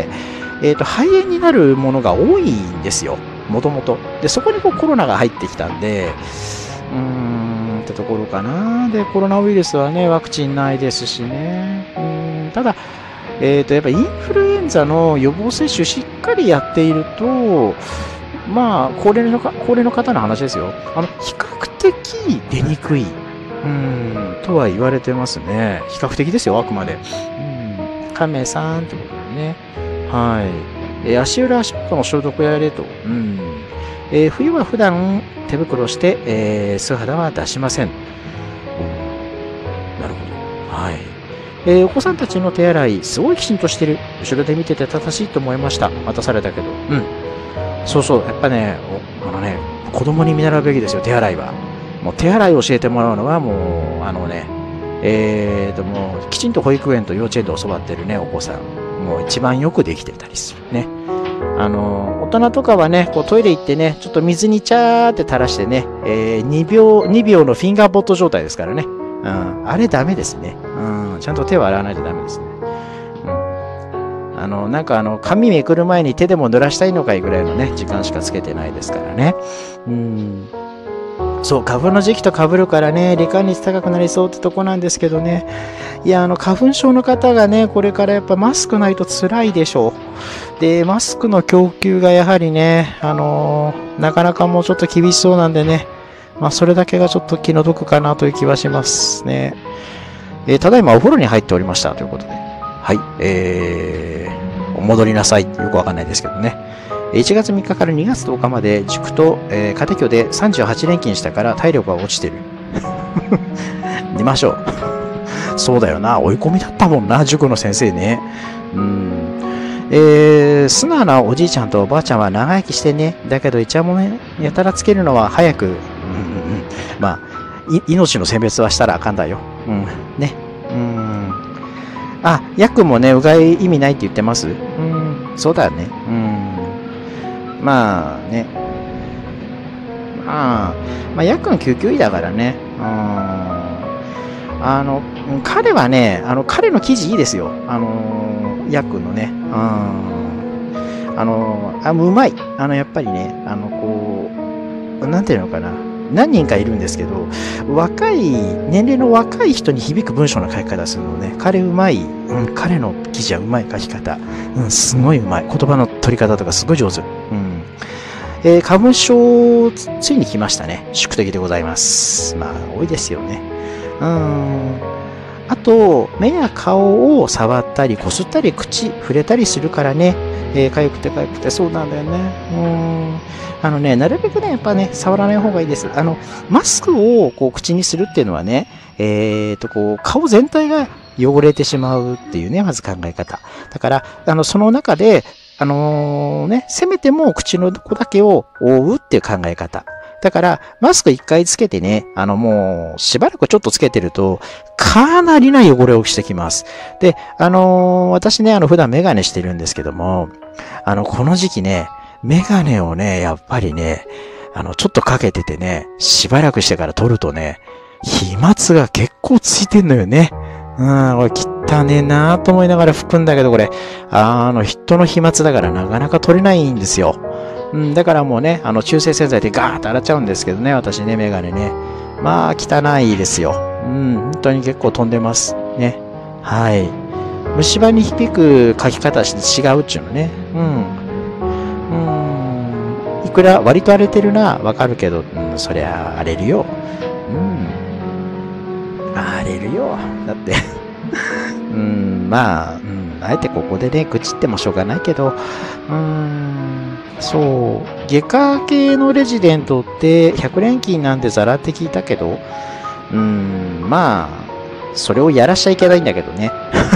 Speaker 1: 肺炎になるものが多いんですよ。もともと。で、そこにこう、コロナが入ってきたんで、ってところかな。で、コロナウイルスはね、ワクチンないですしね。ただ、やっぱインフルエンザの予防接種しっかりやっていると、まあ、高齢の方の話ですよ。比較的出にくい。とは言われてますね。比較的ですよ、あくまで。亀さんってことでね。はい。足裏足元の消毒やれと。冬は普段手袋して、素肌は出しません。なるほど。はい。お子さんたちの手洗い、すごいきちんとしてる。後ろで見てて正しいと思いました。待たされたけど。そうそう。やっぱね、子供に見習うべきですよ、手洗いは。もう手洗いを教えてもらうのはもう、もう、きちんと保育園と幼稚園で教わってるね、お子さん。もう一番よくできてたりするね。大人とかはね、こうトイレ行ってね、ちょっと水にチャーって垂らしてね、2秒のフィンガーボット状態ですからね。あれダメですね。ちゃんと手を洗わないとダメですね。なんか髪めくる前に手でも濡らしたいのかいぐらいのね、時間しかつけてないですからね。そう、花粉の時期と被るからね、罹患率高くなりそうってとこなんですけどね。いや、花粉症の方がね、これからやっぱマスクないと辛いでしょう。で、マスクの供給がやはりね、なかなかもうちょっと厳しそうなんでね、まあ、それだけがちょっと気の毒かなという気はしますね。ただいまお風呂に入っておりましたということで。はい。 お戻りなさいってよくわかんないですけどね。1月3日から2月10日まで塾と、家庭教で38連勤したから体力が落ちてる。寝ましょう。そうだよな。追い込みだったもんな、塾の先生ね。素直なおじいちゃんとおばあちゃんは長生きしてね。だけど、イチャモンやたらつけるのは早く、まあ、命の選別はしたらあかんだよ。ね。あ、ヤックンもね、うがい意味ないって言ってます。そうだよね。まあね。まあ、ヤックン救急医だからね。彼はね、彼の記事いいですよ。ヤックンのね。うまい。やっぱりね、なんていうのかな。何人かいるんですけど、年齢の若い人に響く文章の書き方するのね。彼うまい。彼の記事はうまい書き方。すごいうまい。言葉の取り方とかすごい上手。花粉症、ついに来ましたね。宿敵でございます。まあ、多いですよね。あと、目や顔を触ったり、こすったり、口、触れたりするからね。かゆくて、そうなんだよね。なるべくね、やっぱね、触らない方がいいです。マスクをこう口にするっていうのはね、顔全体が汚れてしまうっていうね、まず考え方。だから、その中で、せめても口のとこだけを覆うっていう考え方。だから、マスク一回つけてね、もう、しばらくちょっとつけてると、かなりな汚れをしてきます。で、私ね、普段メガネしてるんですけども、この時期ね、メガネをね、やっぱりね、ちょっとかけててね、しばらくしてから取るとね、飛沫が結構ついてんのよね。これ汚ねえなぁと思いながら拭くんだけど、これ、人の飛沫だからなかなか取れないんですよ。だからもうね、中性洗剤でガーッと洗っちゃうんですけどね、私ね、メガネね。まあ、汚いですよ。本当に結構飛んでます。ね。はい。虫歯に響く書き方して違うっちゅうのね。いくら割と荒れてるな、わかるけど、そりゃ荒れるよ。荒れるよ。だってまあ、あえてここでね、愚痴ってもしょうがないけど、そう、外科系のレジデントって100連勤なんてザラって聞いたけど、まあ、それをやらしちゃいけないんだけどね。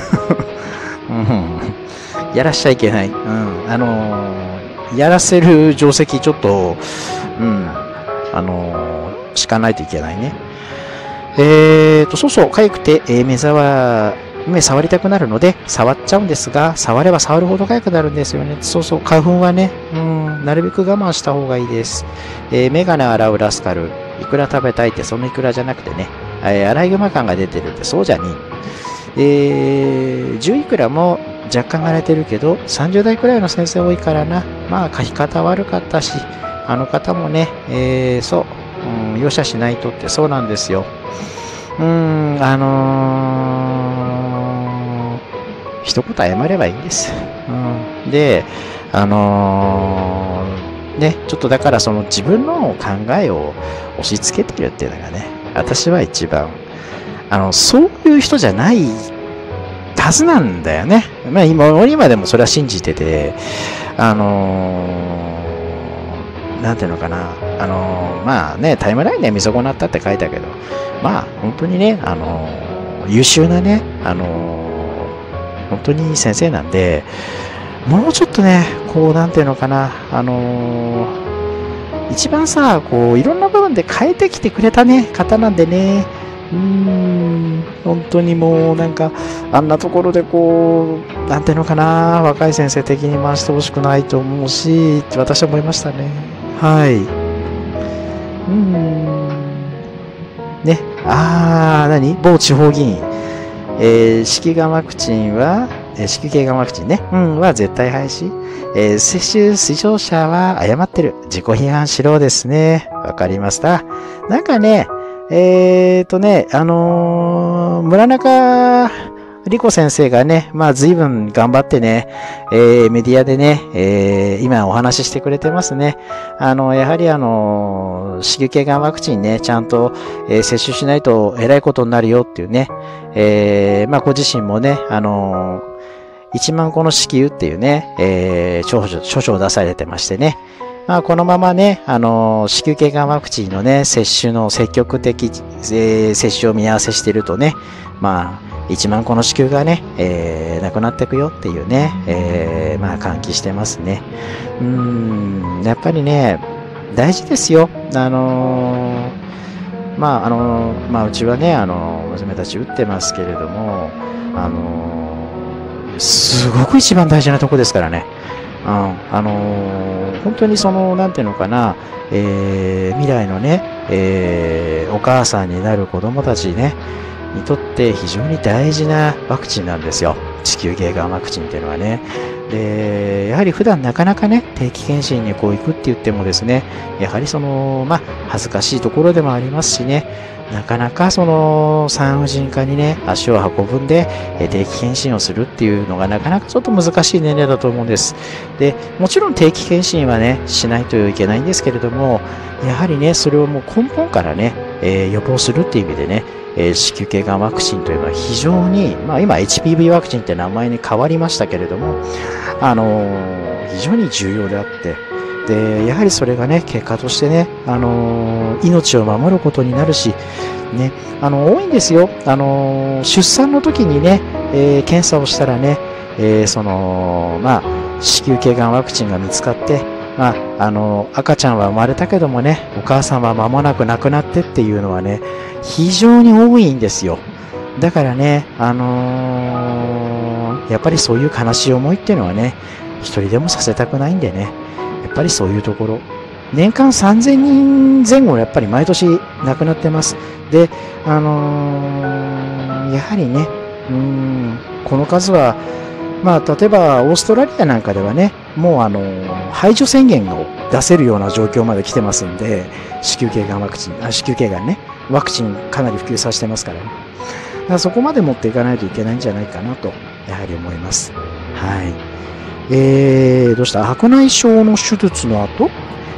Speaker 1: やらしちゃいけない。やらせる定石ちょっと、敷かないといけないね。そうそう、痒くて、目触りたくなるので、触っちゃうんですが、触れば触るほど痒くなるんですよね。そうそう、花粉はね、なるべく我慢した方がいいです。メガネ洗うラスカル、いくら食べたいってそのいくらじゃなくてね、アライグマ感が出てるってそうじゃねえ。10いくらも若干荒れてるけど、30代くらいの先生多いからな。まあ、書き方悪かったし、あの方もね、そう、容赦しないとってそうなんですよ。一言謝ればいいんです。で、ね、ちょっとだからその自分の考えを押し付けてるっていうのがね、私は一番、そういう人じゃないはずなんだよね。まあ今でもそれは信じてて、なんていうのかな、まあね、タイムラインで見損なったって書いたけど、まあ本当にね、優秀なね、本当にいい先生なんで、もうちょっとね、こう、なんていうのかな、一番さ、こう、いろんな部分で変えてきてくれたね、方なんでね、本当にもうなんか、あんなところでこう、なんていうのかな、若い先生的に回してほしくないと思うし、って私は思いましたね。はい。ね。何某地方議員。子宮がんワクチンは、子宮系がんワクチンね。は絶対廃止。接種推奨者は誤ってる。自己批判しろですね。わかりました。なんかね、村中理子先生がね、まあ随分頑張ってね、メディアでね、今お話ししてくれてますね。やはり子宮系がんワクチンね、ちゃんと、接種しないと偉いことになるよっていうね、まあご自身もね、 1万個の支給っていうね、著書を出されてましてね。まあ、このままね、子宮頸がんワクチンのね、接種の積極的、接種を見合わせしてるとね、まあ、1万個の子宮がね、なくなっていくよっていうね、まあ、喚起してますね。やっぱりね、大事ですよ。まあ、うちはね、娘たち打ってますけれども、すごく一番大事なとこですからね。本当になんていうのかな、未来のね、お母さんになる子供たちね、にとって非常に大事なワクチンなんですよ。子宮頸がんワクチンっていうのはね。で、やはり普段なかなかね、定期検診に行くって言ってもですね、やはりまあ、恥ずかしいところでもありますしね、なかなか産婦人科にね、足を運ぶんで、定期検診をするっていうのがなかなかちょっと難しい年齢だと思うんです。で、もちろん定期検診はね、しないといけないんですけれども、やはりね、それをもう根本からね、予防するっていう意味でね、子宮頸がんワクチンというのは非常に、まあ今 HPV ワクチンって名前に変わりましたけれども、非常に重要であって、で、やはりそれがね、結果としてね、命を守ることになるし、ね、多いんですよ。出産の時にね、検査をしたらね、まあ、子宮頸がんワクチンが見つかって、まあ、赤ちゃんは生まれたけどもね、お母さんは間もなく亡くなってっていうのはね、非常に多いんですよ。だからね、やっぱりそういう悲しい思いっていうのはね、一人でもさせたくないんでね、やっぱりそういうところ、年間3000人前後やっぱり毎年亡くなってます。で、やはりね、この数は、まあ、例えばオーストラリアなんかではね、もう排除宣言を出せるような状況まで来てますんで、子宮頸がんワクチン、子宮頸がんね、ワクチンかなり普及させてますからね。だからそこまで持っていかないといけないんじゃないかなと、やはり思います。はい。どうした？白内障の手術の後、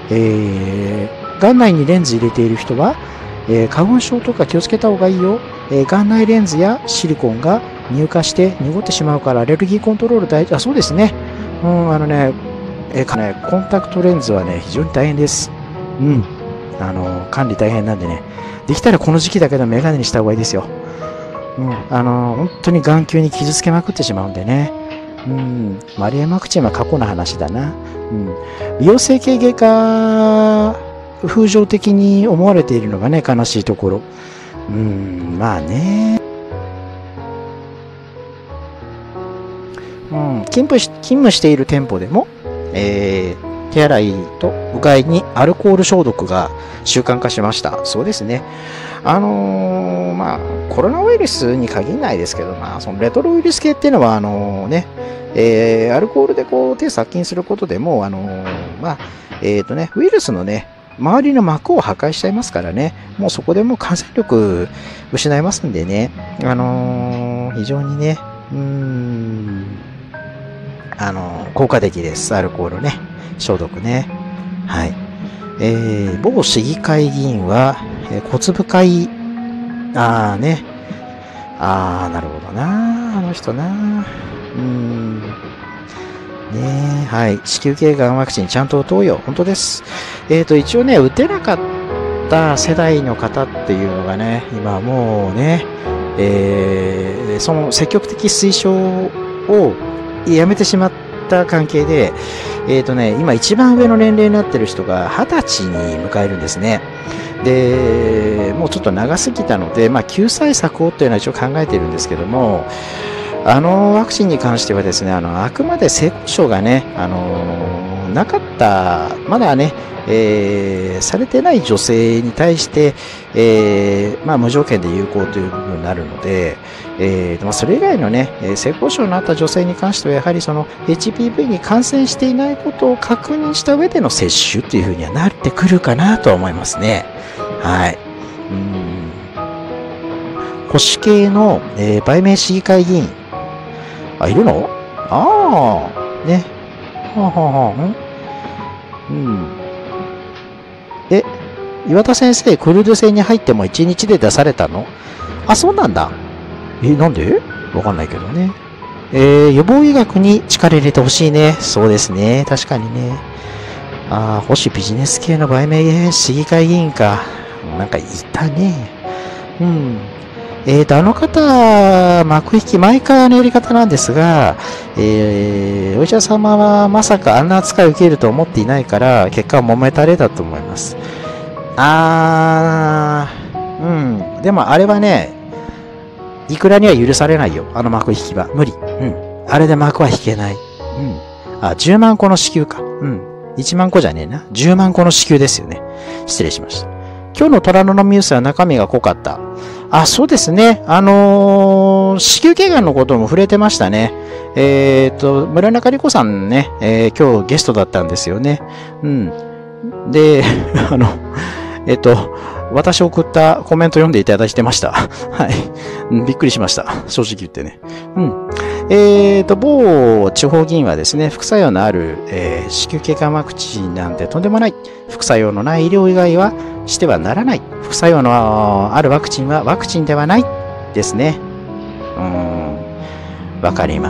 Speaker 1: 眼内にレンズ入れている人は、花粉症とか気をつけた方がいいよ。眼内レンズやシリコンが乳化して濁ってしまうからアレルギーコントロール大事。そうですね。コンタクトレンズはね、非常に大変です。管理大変なんでね。できたらこの時期だけどメガネにした方がいいですよ。本当に眼球に傷つけまくってしまうんでね。マリエワクチンは過去の話だな。美容整形外科風潮的に思われているのがね、悲しいところ。まあね。勤務している店舗でも、手洗いとうがいにアルコール消毒が習慣化しました。そうですね。まあ、コロナウイルスに限らないですけど、まあ、そのレトロウイルス系っていうのは、アルコールでこう手殺菌することでも、まあ、ウイルスのね、周りの膜を破壊しちゃいますからね、もうそこでもう感染力失いますんでね、非常にね、効果的です。アルコールね。消毒ね。はい。某市議会議員は、小粒会、なるほどな。あの人な。はい。子宮頸がんワクチンちゃんと打とうよ。本当です。一応ね、打てなかった世代の方っていうのがね、今もうね、その積極的推奨をやめてしまった関係で、今一番上の年齢になってる人が20歳に迎えるんですね。で、もうちょっと長すぎたので、まあ、救済策をというのは一応考えているんですけども、ワクチンに関してはですね、あくまで性交渉がね、なかった、まだね、されてない女性に対して、まあ、無条件で有効という部分になるので、まあ、それ以外のね、性交渉のあった女性に関しては、やはりその HPV に感染していないことを確認した上での接種というふうにはなってくるかなと思いますね。はい。保守系の、売名市議会議員。いるの？ね。岩田先生、クルード戦に入っても1日で出されたの？そうなんだ。なんで？わかんないけどね。 予防医学に力入れてほしいね。そうですね。確かにね。保守ビジネス系の売名市議会議員か。なんかいたね。うん。あの方、幕引き毎回のやり方なんですが、お医者様はまさかあんな扱いを受けると思っていないから、結果は揉めたれだと思います。でもあれはね、いくらには許されないよ。あの幕引きは。無理。あれで幕は引けない。10万個の支給か。1万個じゃねえな。10万個の支給ですよね。失礼しました。今日の虎ノ門ニュースは中身が濃かった。そうですね。子宮頸がんのことも触れてましたね。村中理子さんね、今日ゲストだったんですよね。で、私送ったコメント読んでいただいてました。はい。びっくりしました。正直言ってね。某地方議員はですね、副作用のある、子宮頸がんワクチンなんてとんでもない。副作用のない医療以外はしてはならない。副作用のあるワクチンはワクチンではないですね。わかります。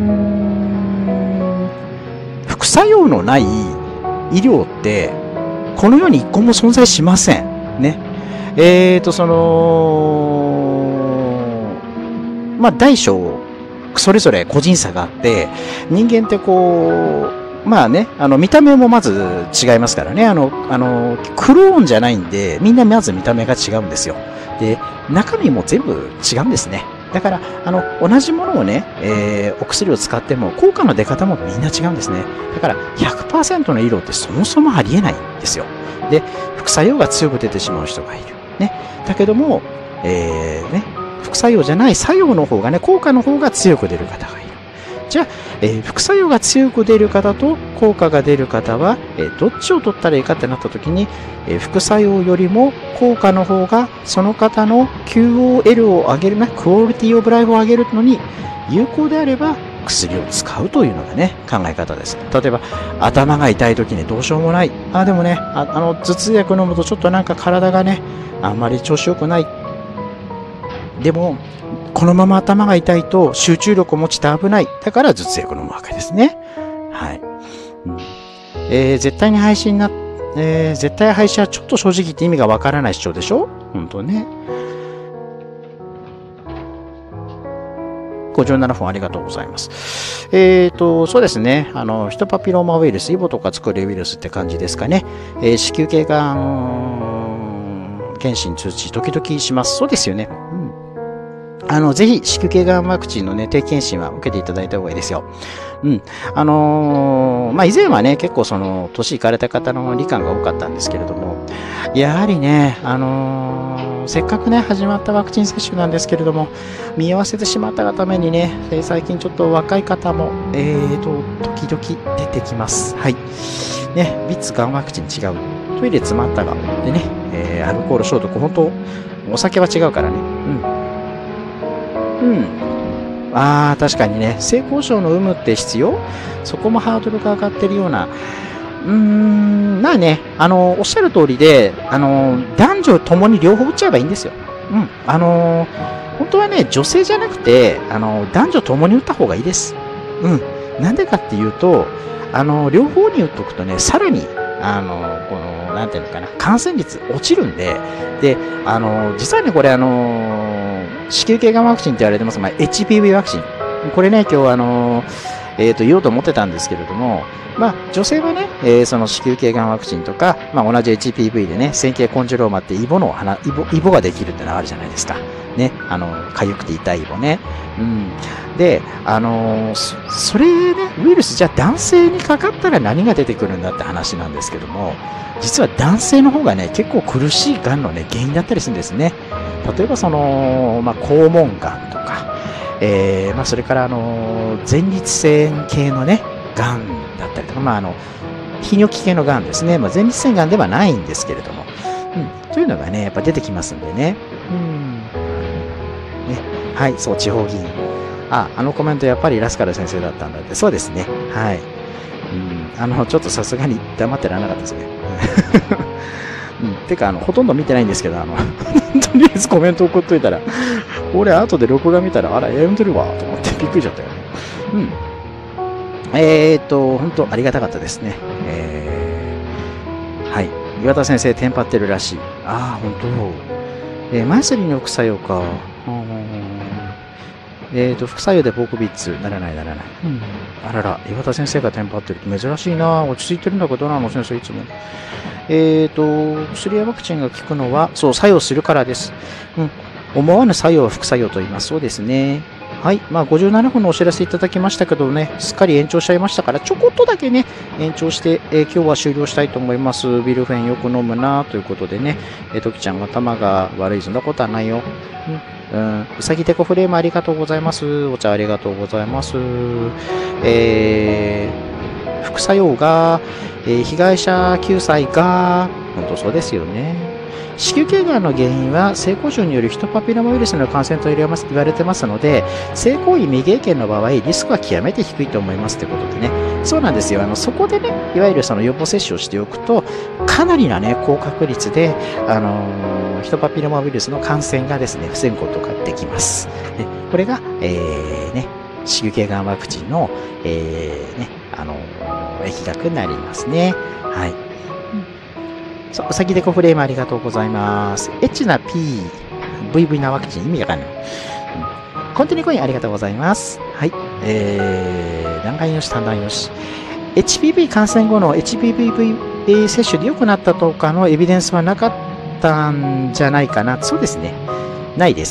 Speaker 1: 副作用のない医療って、この世に一個も存在しません。ね。大小、それぞれ個人差があって、人間ってこう、見た目もまず違いますからね。クローンじゃないんで、みんなまず見た目が違うんですよ。で、中身も全部違うんですね。だから、同じものをね、お薬を使っても、効果の出方もみんな違うんですね。だから、100% の医療ってそもそもありえないんですよ。で、副作用が強く出てしまう人がいる。ね。だけども、副作用じゃない作用の方がね、効果の方が強く出る方がいる。じゃあ、副作用が強く出る方と効果が出る方は、どっちを取ったらいいかってなった時に、副作用よりも効果の方がその方の QOL を上げるね、クオリティオブライフを上げるのに有効であれば薬を使うというのがね、考え方です。例えば、頭が痛い時にどうしようもない。でもね、頭痛薬飲むとちょっとなんか体がね、あんまり調子良くない。でも、このまま頭が痛いと集中力を持ちて危ない。だから頭痛薬飲むわけですね。はい。絶対廃止はちょっと正直言って意味がわからない主張でしょ？本当ね。57分ありがとうございます。そうですね。ヒトパピローマウイルス、イボとか作るウイルスって感じですかね。子宮頸がん検診通知、時々します。そうですよね。ぜひ、子宮頸がんワクチンのね、定期検診は受けていただいた方がいいですよ。以前はね、結構年いかれた方の罹患が多かったんですけれども、やはりね、せっかくね、始まったワクチン接種なんですけれども、見合わせてしまったがためにね、最近ちょっと若い方も、時々出てきます。はい。ね、ビッツがんワクチン違う。トイレ詰まったが。でね、アルコール消毒、本当お酒は違うからね。確かにね、性交渉の有無って必要？そこもハードルが上がってるような。おっしゃる通りで、男女ともに両方打っちゃえばいいんですよ。本当はね、女性じゃなくて、男女ともに打った方がいいです。なんでかっていうと、両方に打っとくとね、さらに、なんていうのかな、感染率落ちるんで、で、実はね、これ子宮頸がんワクチンって言われてます。HPV ワクチン。これね、今日言おうと思ってたんですけれども、女性はね、その子宮頸がんワクチンとか、同じ HPV でね、線形コンジュローマってイボができるってのがあるじゃないですか。ね、痒くて痛いイボね。で、それね、ウイルスじゃあ男性にかかったら何が出てくるんだって話なんですけども、実は男性の方がね、結構苦しいがんのね、原因だったりするんですね。例えば肛門がんとか、それから前立腺系のね、がんだったりとか、泌尿器系のがんですね。前立腺がんではないんですけれども、というのがね、やっぱ出てきますんでね。はい、そう、地方議員。コメントやっぱりラスカル先生だったんだって。そうですね。はい。ちょっとさすがに黙ってられなかったですね。てか、ほとんど見てないんですけど、とりあえずコメント送っといたら、 俺、後で録画見たら、あら、読んでるわ、と思ってびっくりしちゃったよね。本当ありがたかったですね。はい。岩田先生、テンパってるらしい。ああ、本当。マイスリーの副作用か。副作用でポークビッツ。ならない。あらら、岩田先生がテンパってるって珍しいな。落ち着いてるんだけど、どうなの先生、いつも。薬やワクチンが効くのは、そう、作用するからです。思わぬ作用は副作用と言います。そうですね。はい。57分のお知らせいただきましたけどね、すっかり延長しちゃいましたから、ちょこっとだけね、延長して、今日は終了したいと思います。ビルフェンよく飲むなということでね、トキちゃん頭が悪い、そんなことはないよ。うさぎテコフレームありがとうございます。お茶ありがとうございます。副作用が、被害者救済が、本当そうですよね。子宮頸がんの原因は性交渉によるヒトパピロマウイルスの感染と言われてますので、性行為未経験の場合、リスクは極めて低いと思いますということでね。そうなんですよ。そこでね、いわゆるその予防接種をしておくと、かなりなね、高確率で、ヒトパピロマウイルスの感染がですね、防ぐことができます。これが、子宮頸がんワクチンの、疫学になりますね。はい。そう、うさぎデコフレームありがとうございます。エッチな VV なワクチン意味わかんない。コンティニューコインありがとうございます。はい。弾丸よし、単弾よし。HPV 感染後の HPV 接種で良くなったとかのエビデンスはなかったんじゃないかな。そうですね。ないです。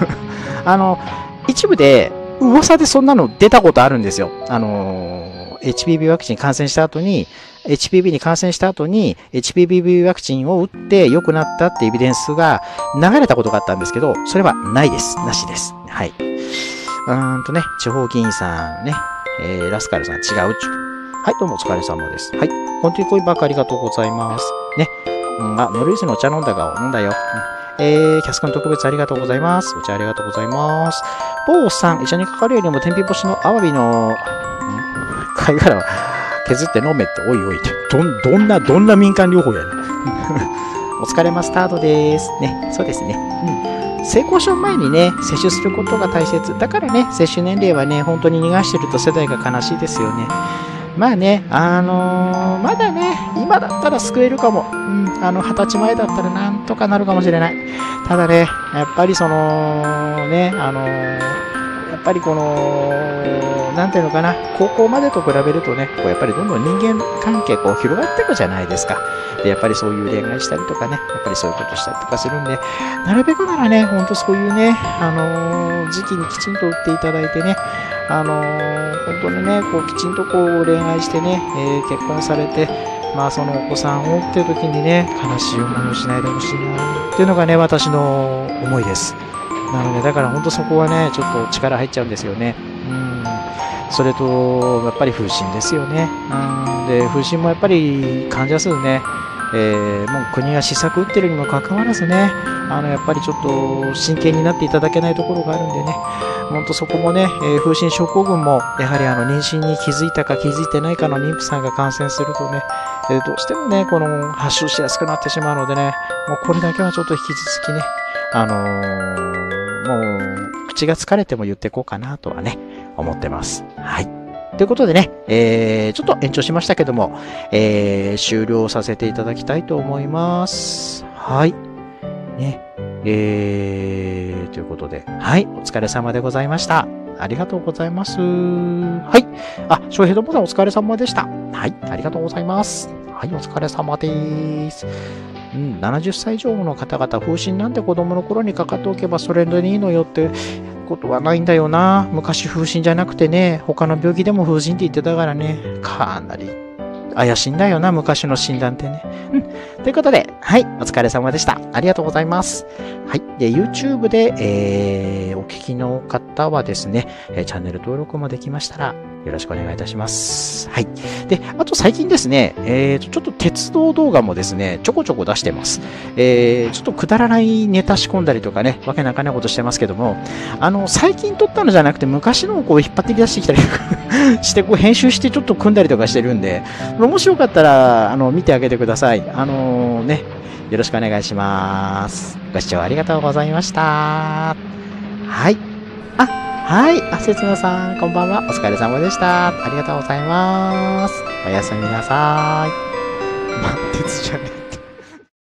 Speaker 1: 一部で、噂でそんなの出たことあるんですよ。HPV ワクチン感染した後に、HPV に感染した後に HPV ワクチンを打って良くなったってエビデンスが流れたことがあったんですけど、それはないです。なしです。はい。地方議員さんね、ラスカルさん違うっちゅう。はい、どうもお疲れ様です。はい。コンティコインバックありがとうございます。ね。ノルイスのお茶飲んだよ。キャス君特別ありがとうございます。お茶ありがとうございます。ボーさん、医者にかかるよりも天日干しのアワビの、貝殻は削って飲めって、おいおいって。どんな民間療法やねん。お疲れマスタードです。ね、そうですね。性交渉前にね、接種することが大切。だからね、接種年齢はね、本当に逃がしてると世代が悲しいですよね。まあね、まだね、今だったら救えるかも。20歳前だったらなんとかなるかもしれない。ただね、やっぱりやっぱりなんていうのかな、高校までと比べるとね、やっぱりどんどん人間関係広がっていくじゃないですか。で、やっぱりそういう恋愛したりとかね、やっぱりそういうことしたりとかするんで、なるべくならね、ほんとそういうね、時期にきちんと打っていただいてね、本当にね、きちんと恋愛してね、結婚されて、そのお子さんをっていう時にね、悲しい思いをしないでほしいな、っていうのがね、私の思いです。なので、だから本当そこはね、ちょっと力入っちゃうんですよね。それと、やっぱり風疹ですよね。で、風疹もやっぱり患者数ね、もう国が施策打ってるにもかかわらずね、やっぱりちょっと真剣になっていただけないところがあるんでね、ほんとそこもね、風疹症候群も、やはり妊娠に気づいたか気づいてないかの妊婦さんが感染するとね、どうしてもね、発症しやすくなってしまうのでね、もうこれだけはちょっと引き続きね、もう、口が疲れても言っていこうかなとはね、思ってます。はい。ということでね、ちょっと延長しましたけども、終了させていただきたいと思います。はい。ね。ということで、はい。お疲れ様でございました。ありがとうございます。はい。翔平どもさんお疲れ様でした。はい。ありがとうございます。はい。お疲れ様です。70歳以上の方々、風疹なんて子供の頃にかかっておけばそれでいいのよってことはないんだよな。昔風疹じゃなくてね、他の病気でも風疹って言ってたからね、かなり怪しいんだよな、昔の診断ってね。ということで、はい、お疲れ様でした。ありがとうございます。はい。で、YouTube で、お聞きの方はですね、チャンネル登録もできましたら、よろしくお願いいたします。はい。で、あと最近ですね、ちょっと鉄道動画もですね、ちょこちょこ出してます。ちょっとくだらないネタ仕込んだりとかね、わけなかなことしてますけども、最近撮ったのじゃなくて、昔のを引っ張って出してきたりして、編集してちょっと組んだりとかしてるんで、もしよかったら、見てあげてください。よろしくお願いします。ご視聴ありがとうございました。 はい。あ、はい。あ、せつなさん、こんばんは。お疲れ様でした。ありがとうございます。おやすみなさい。満鉄じゃねえ。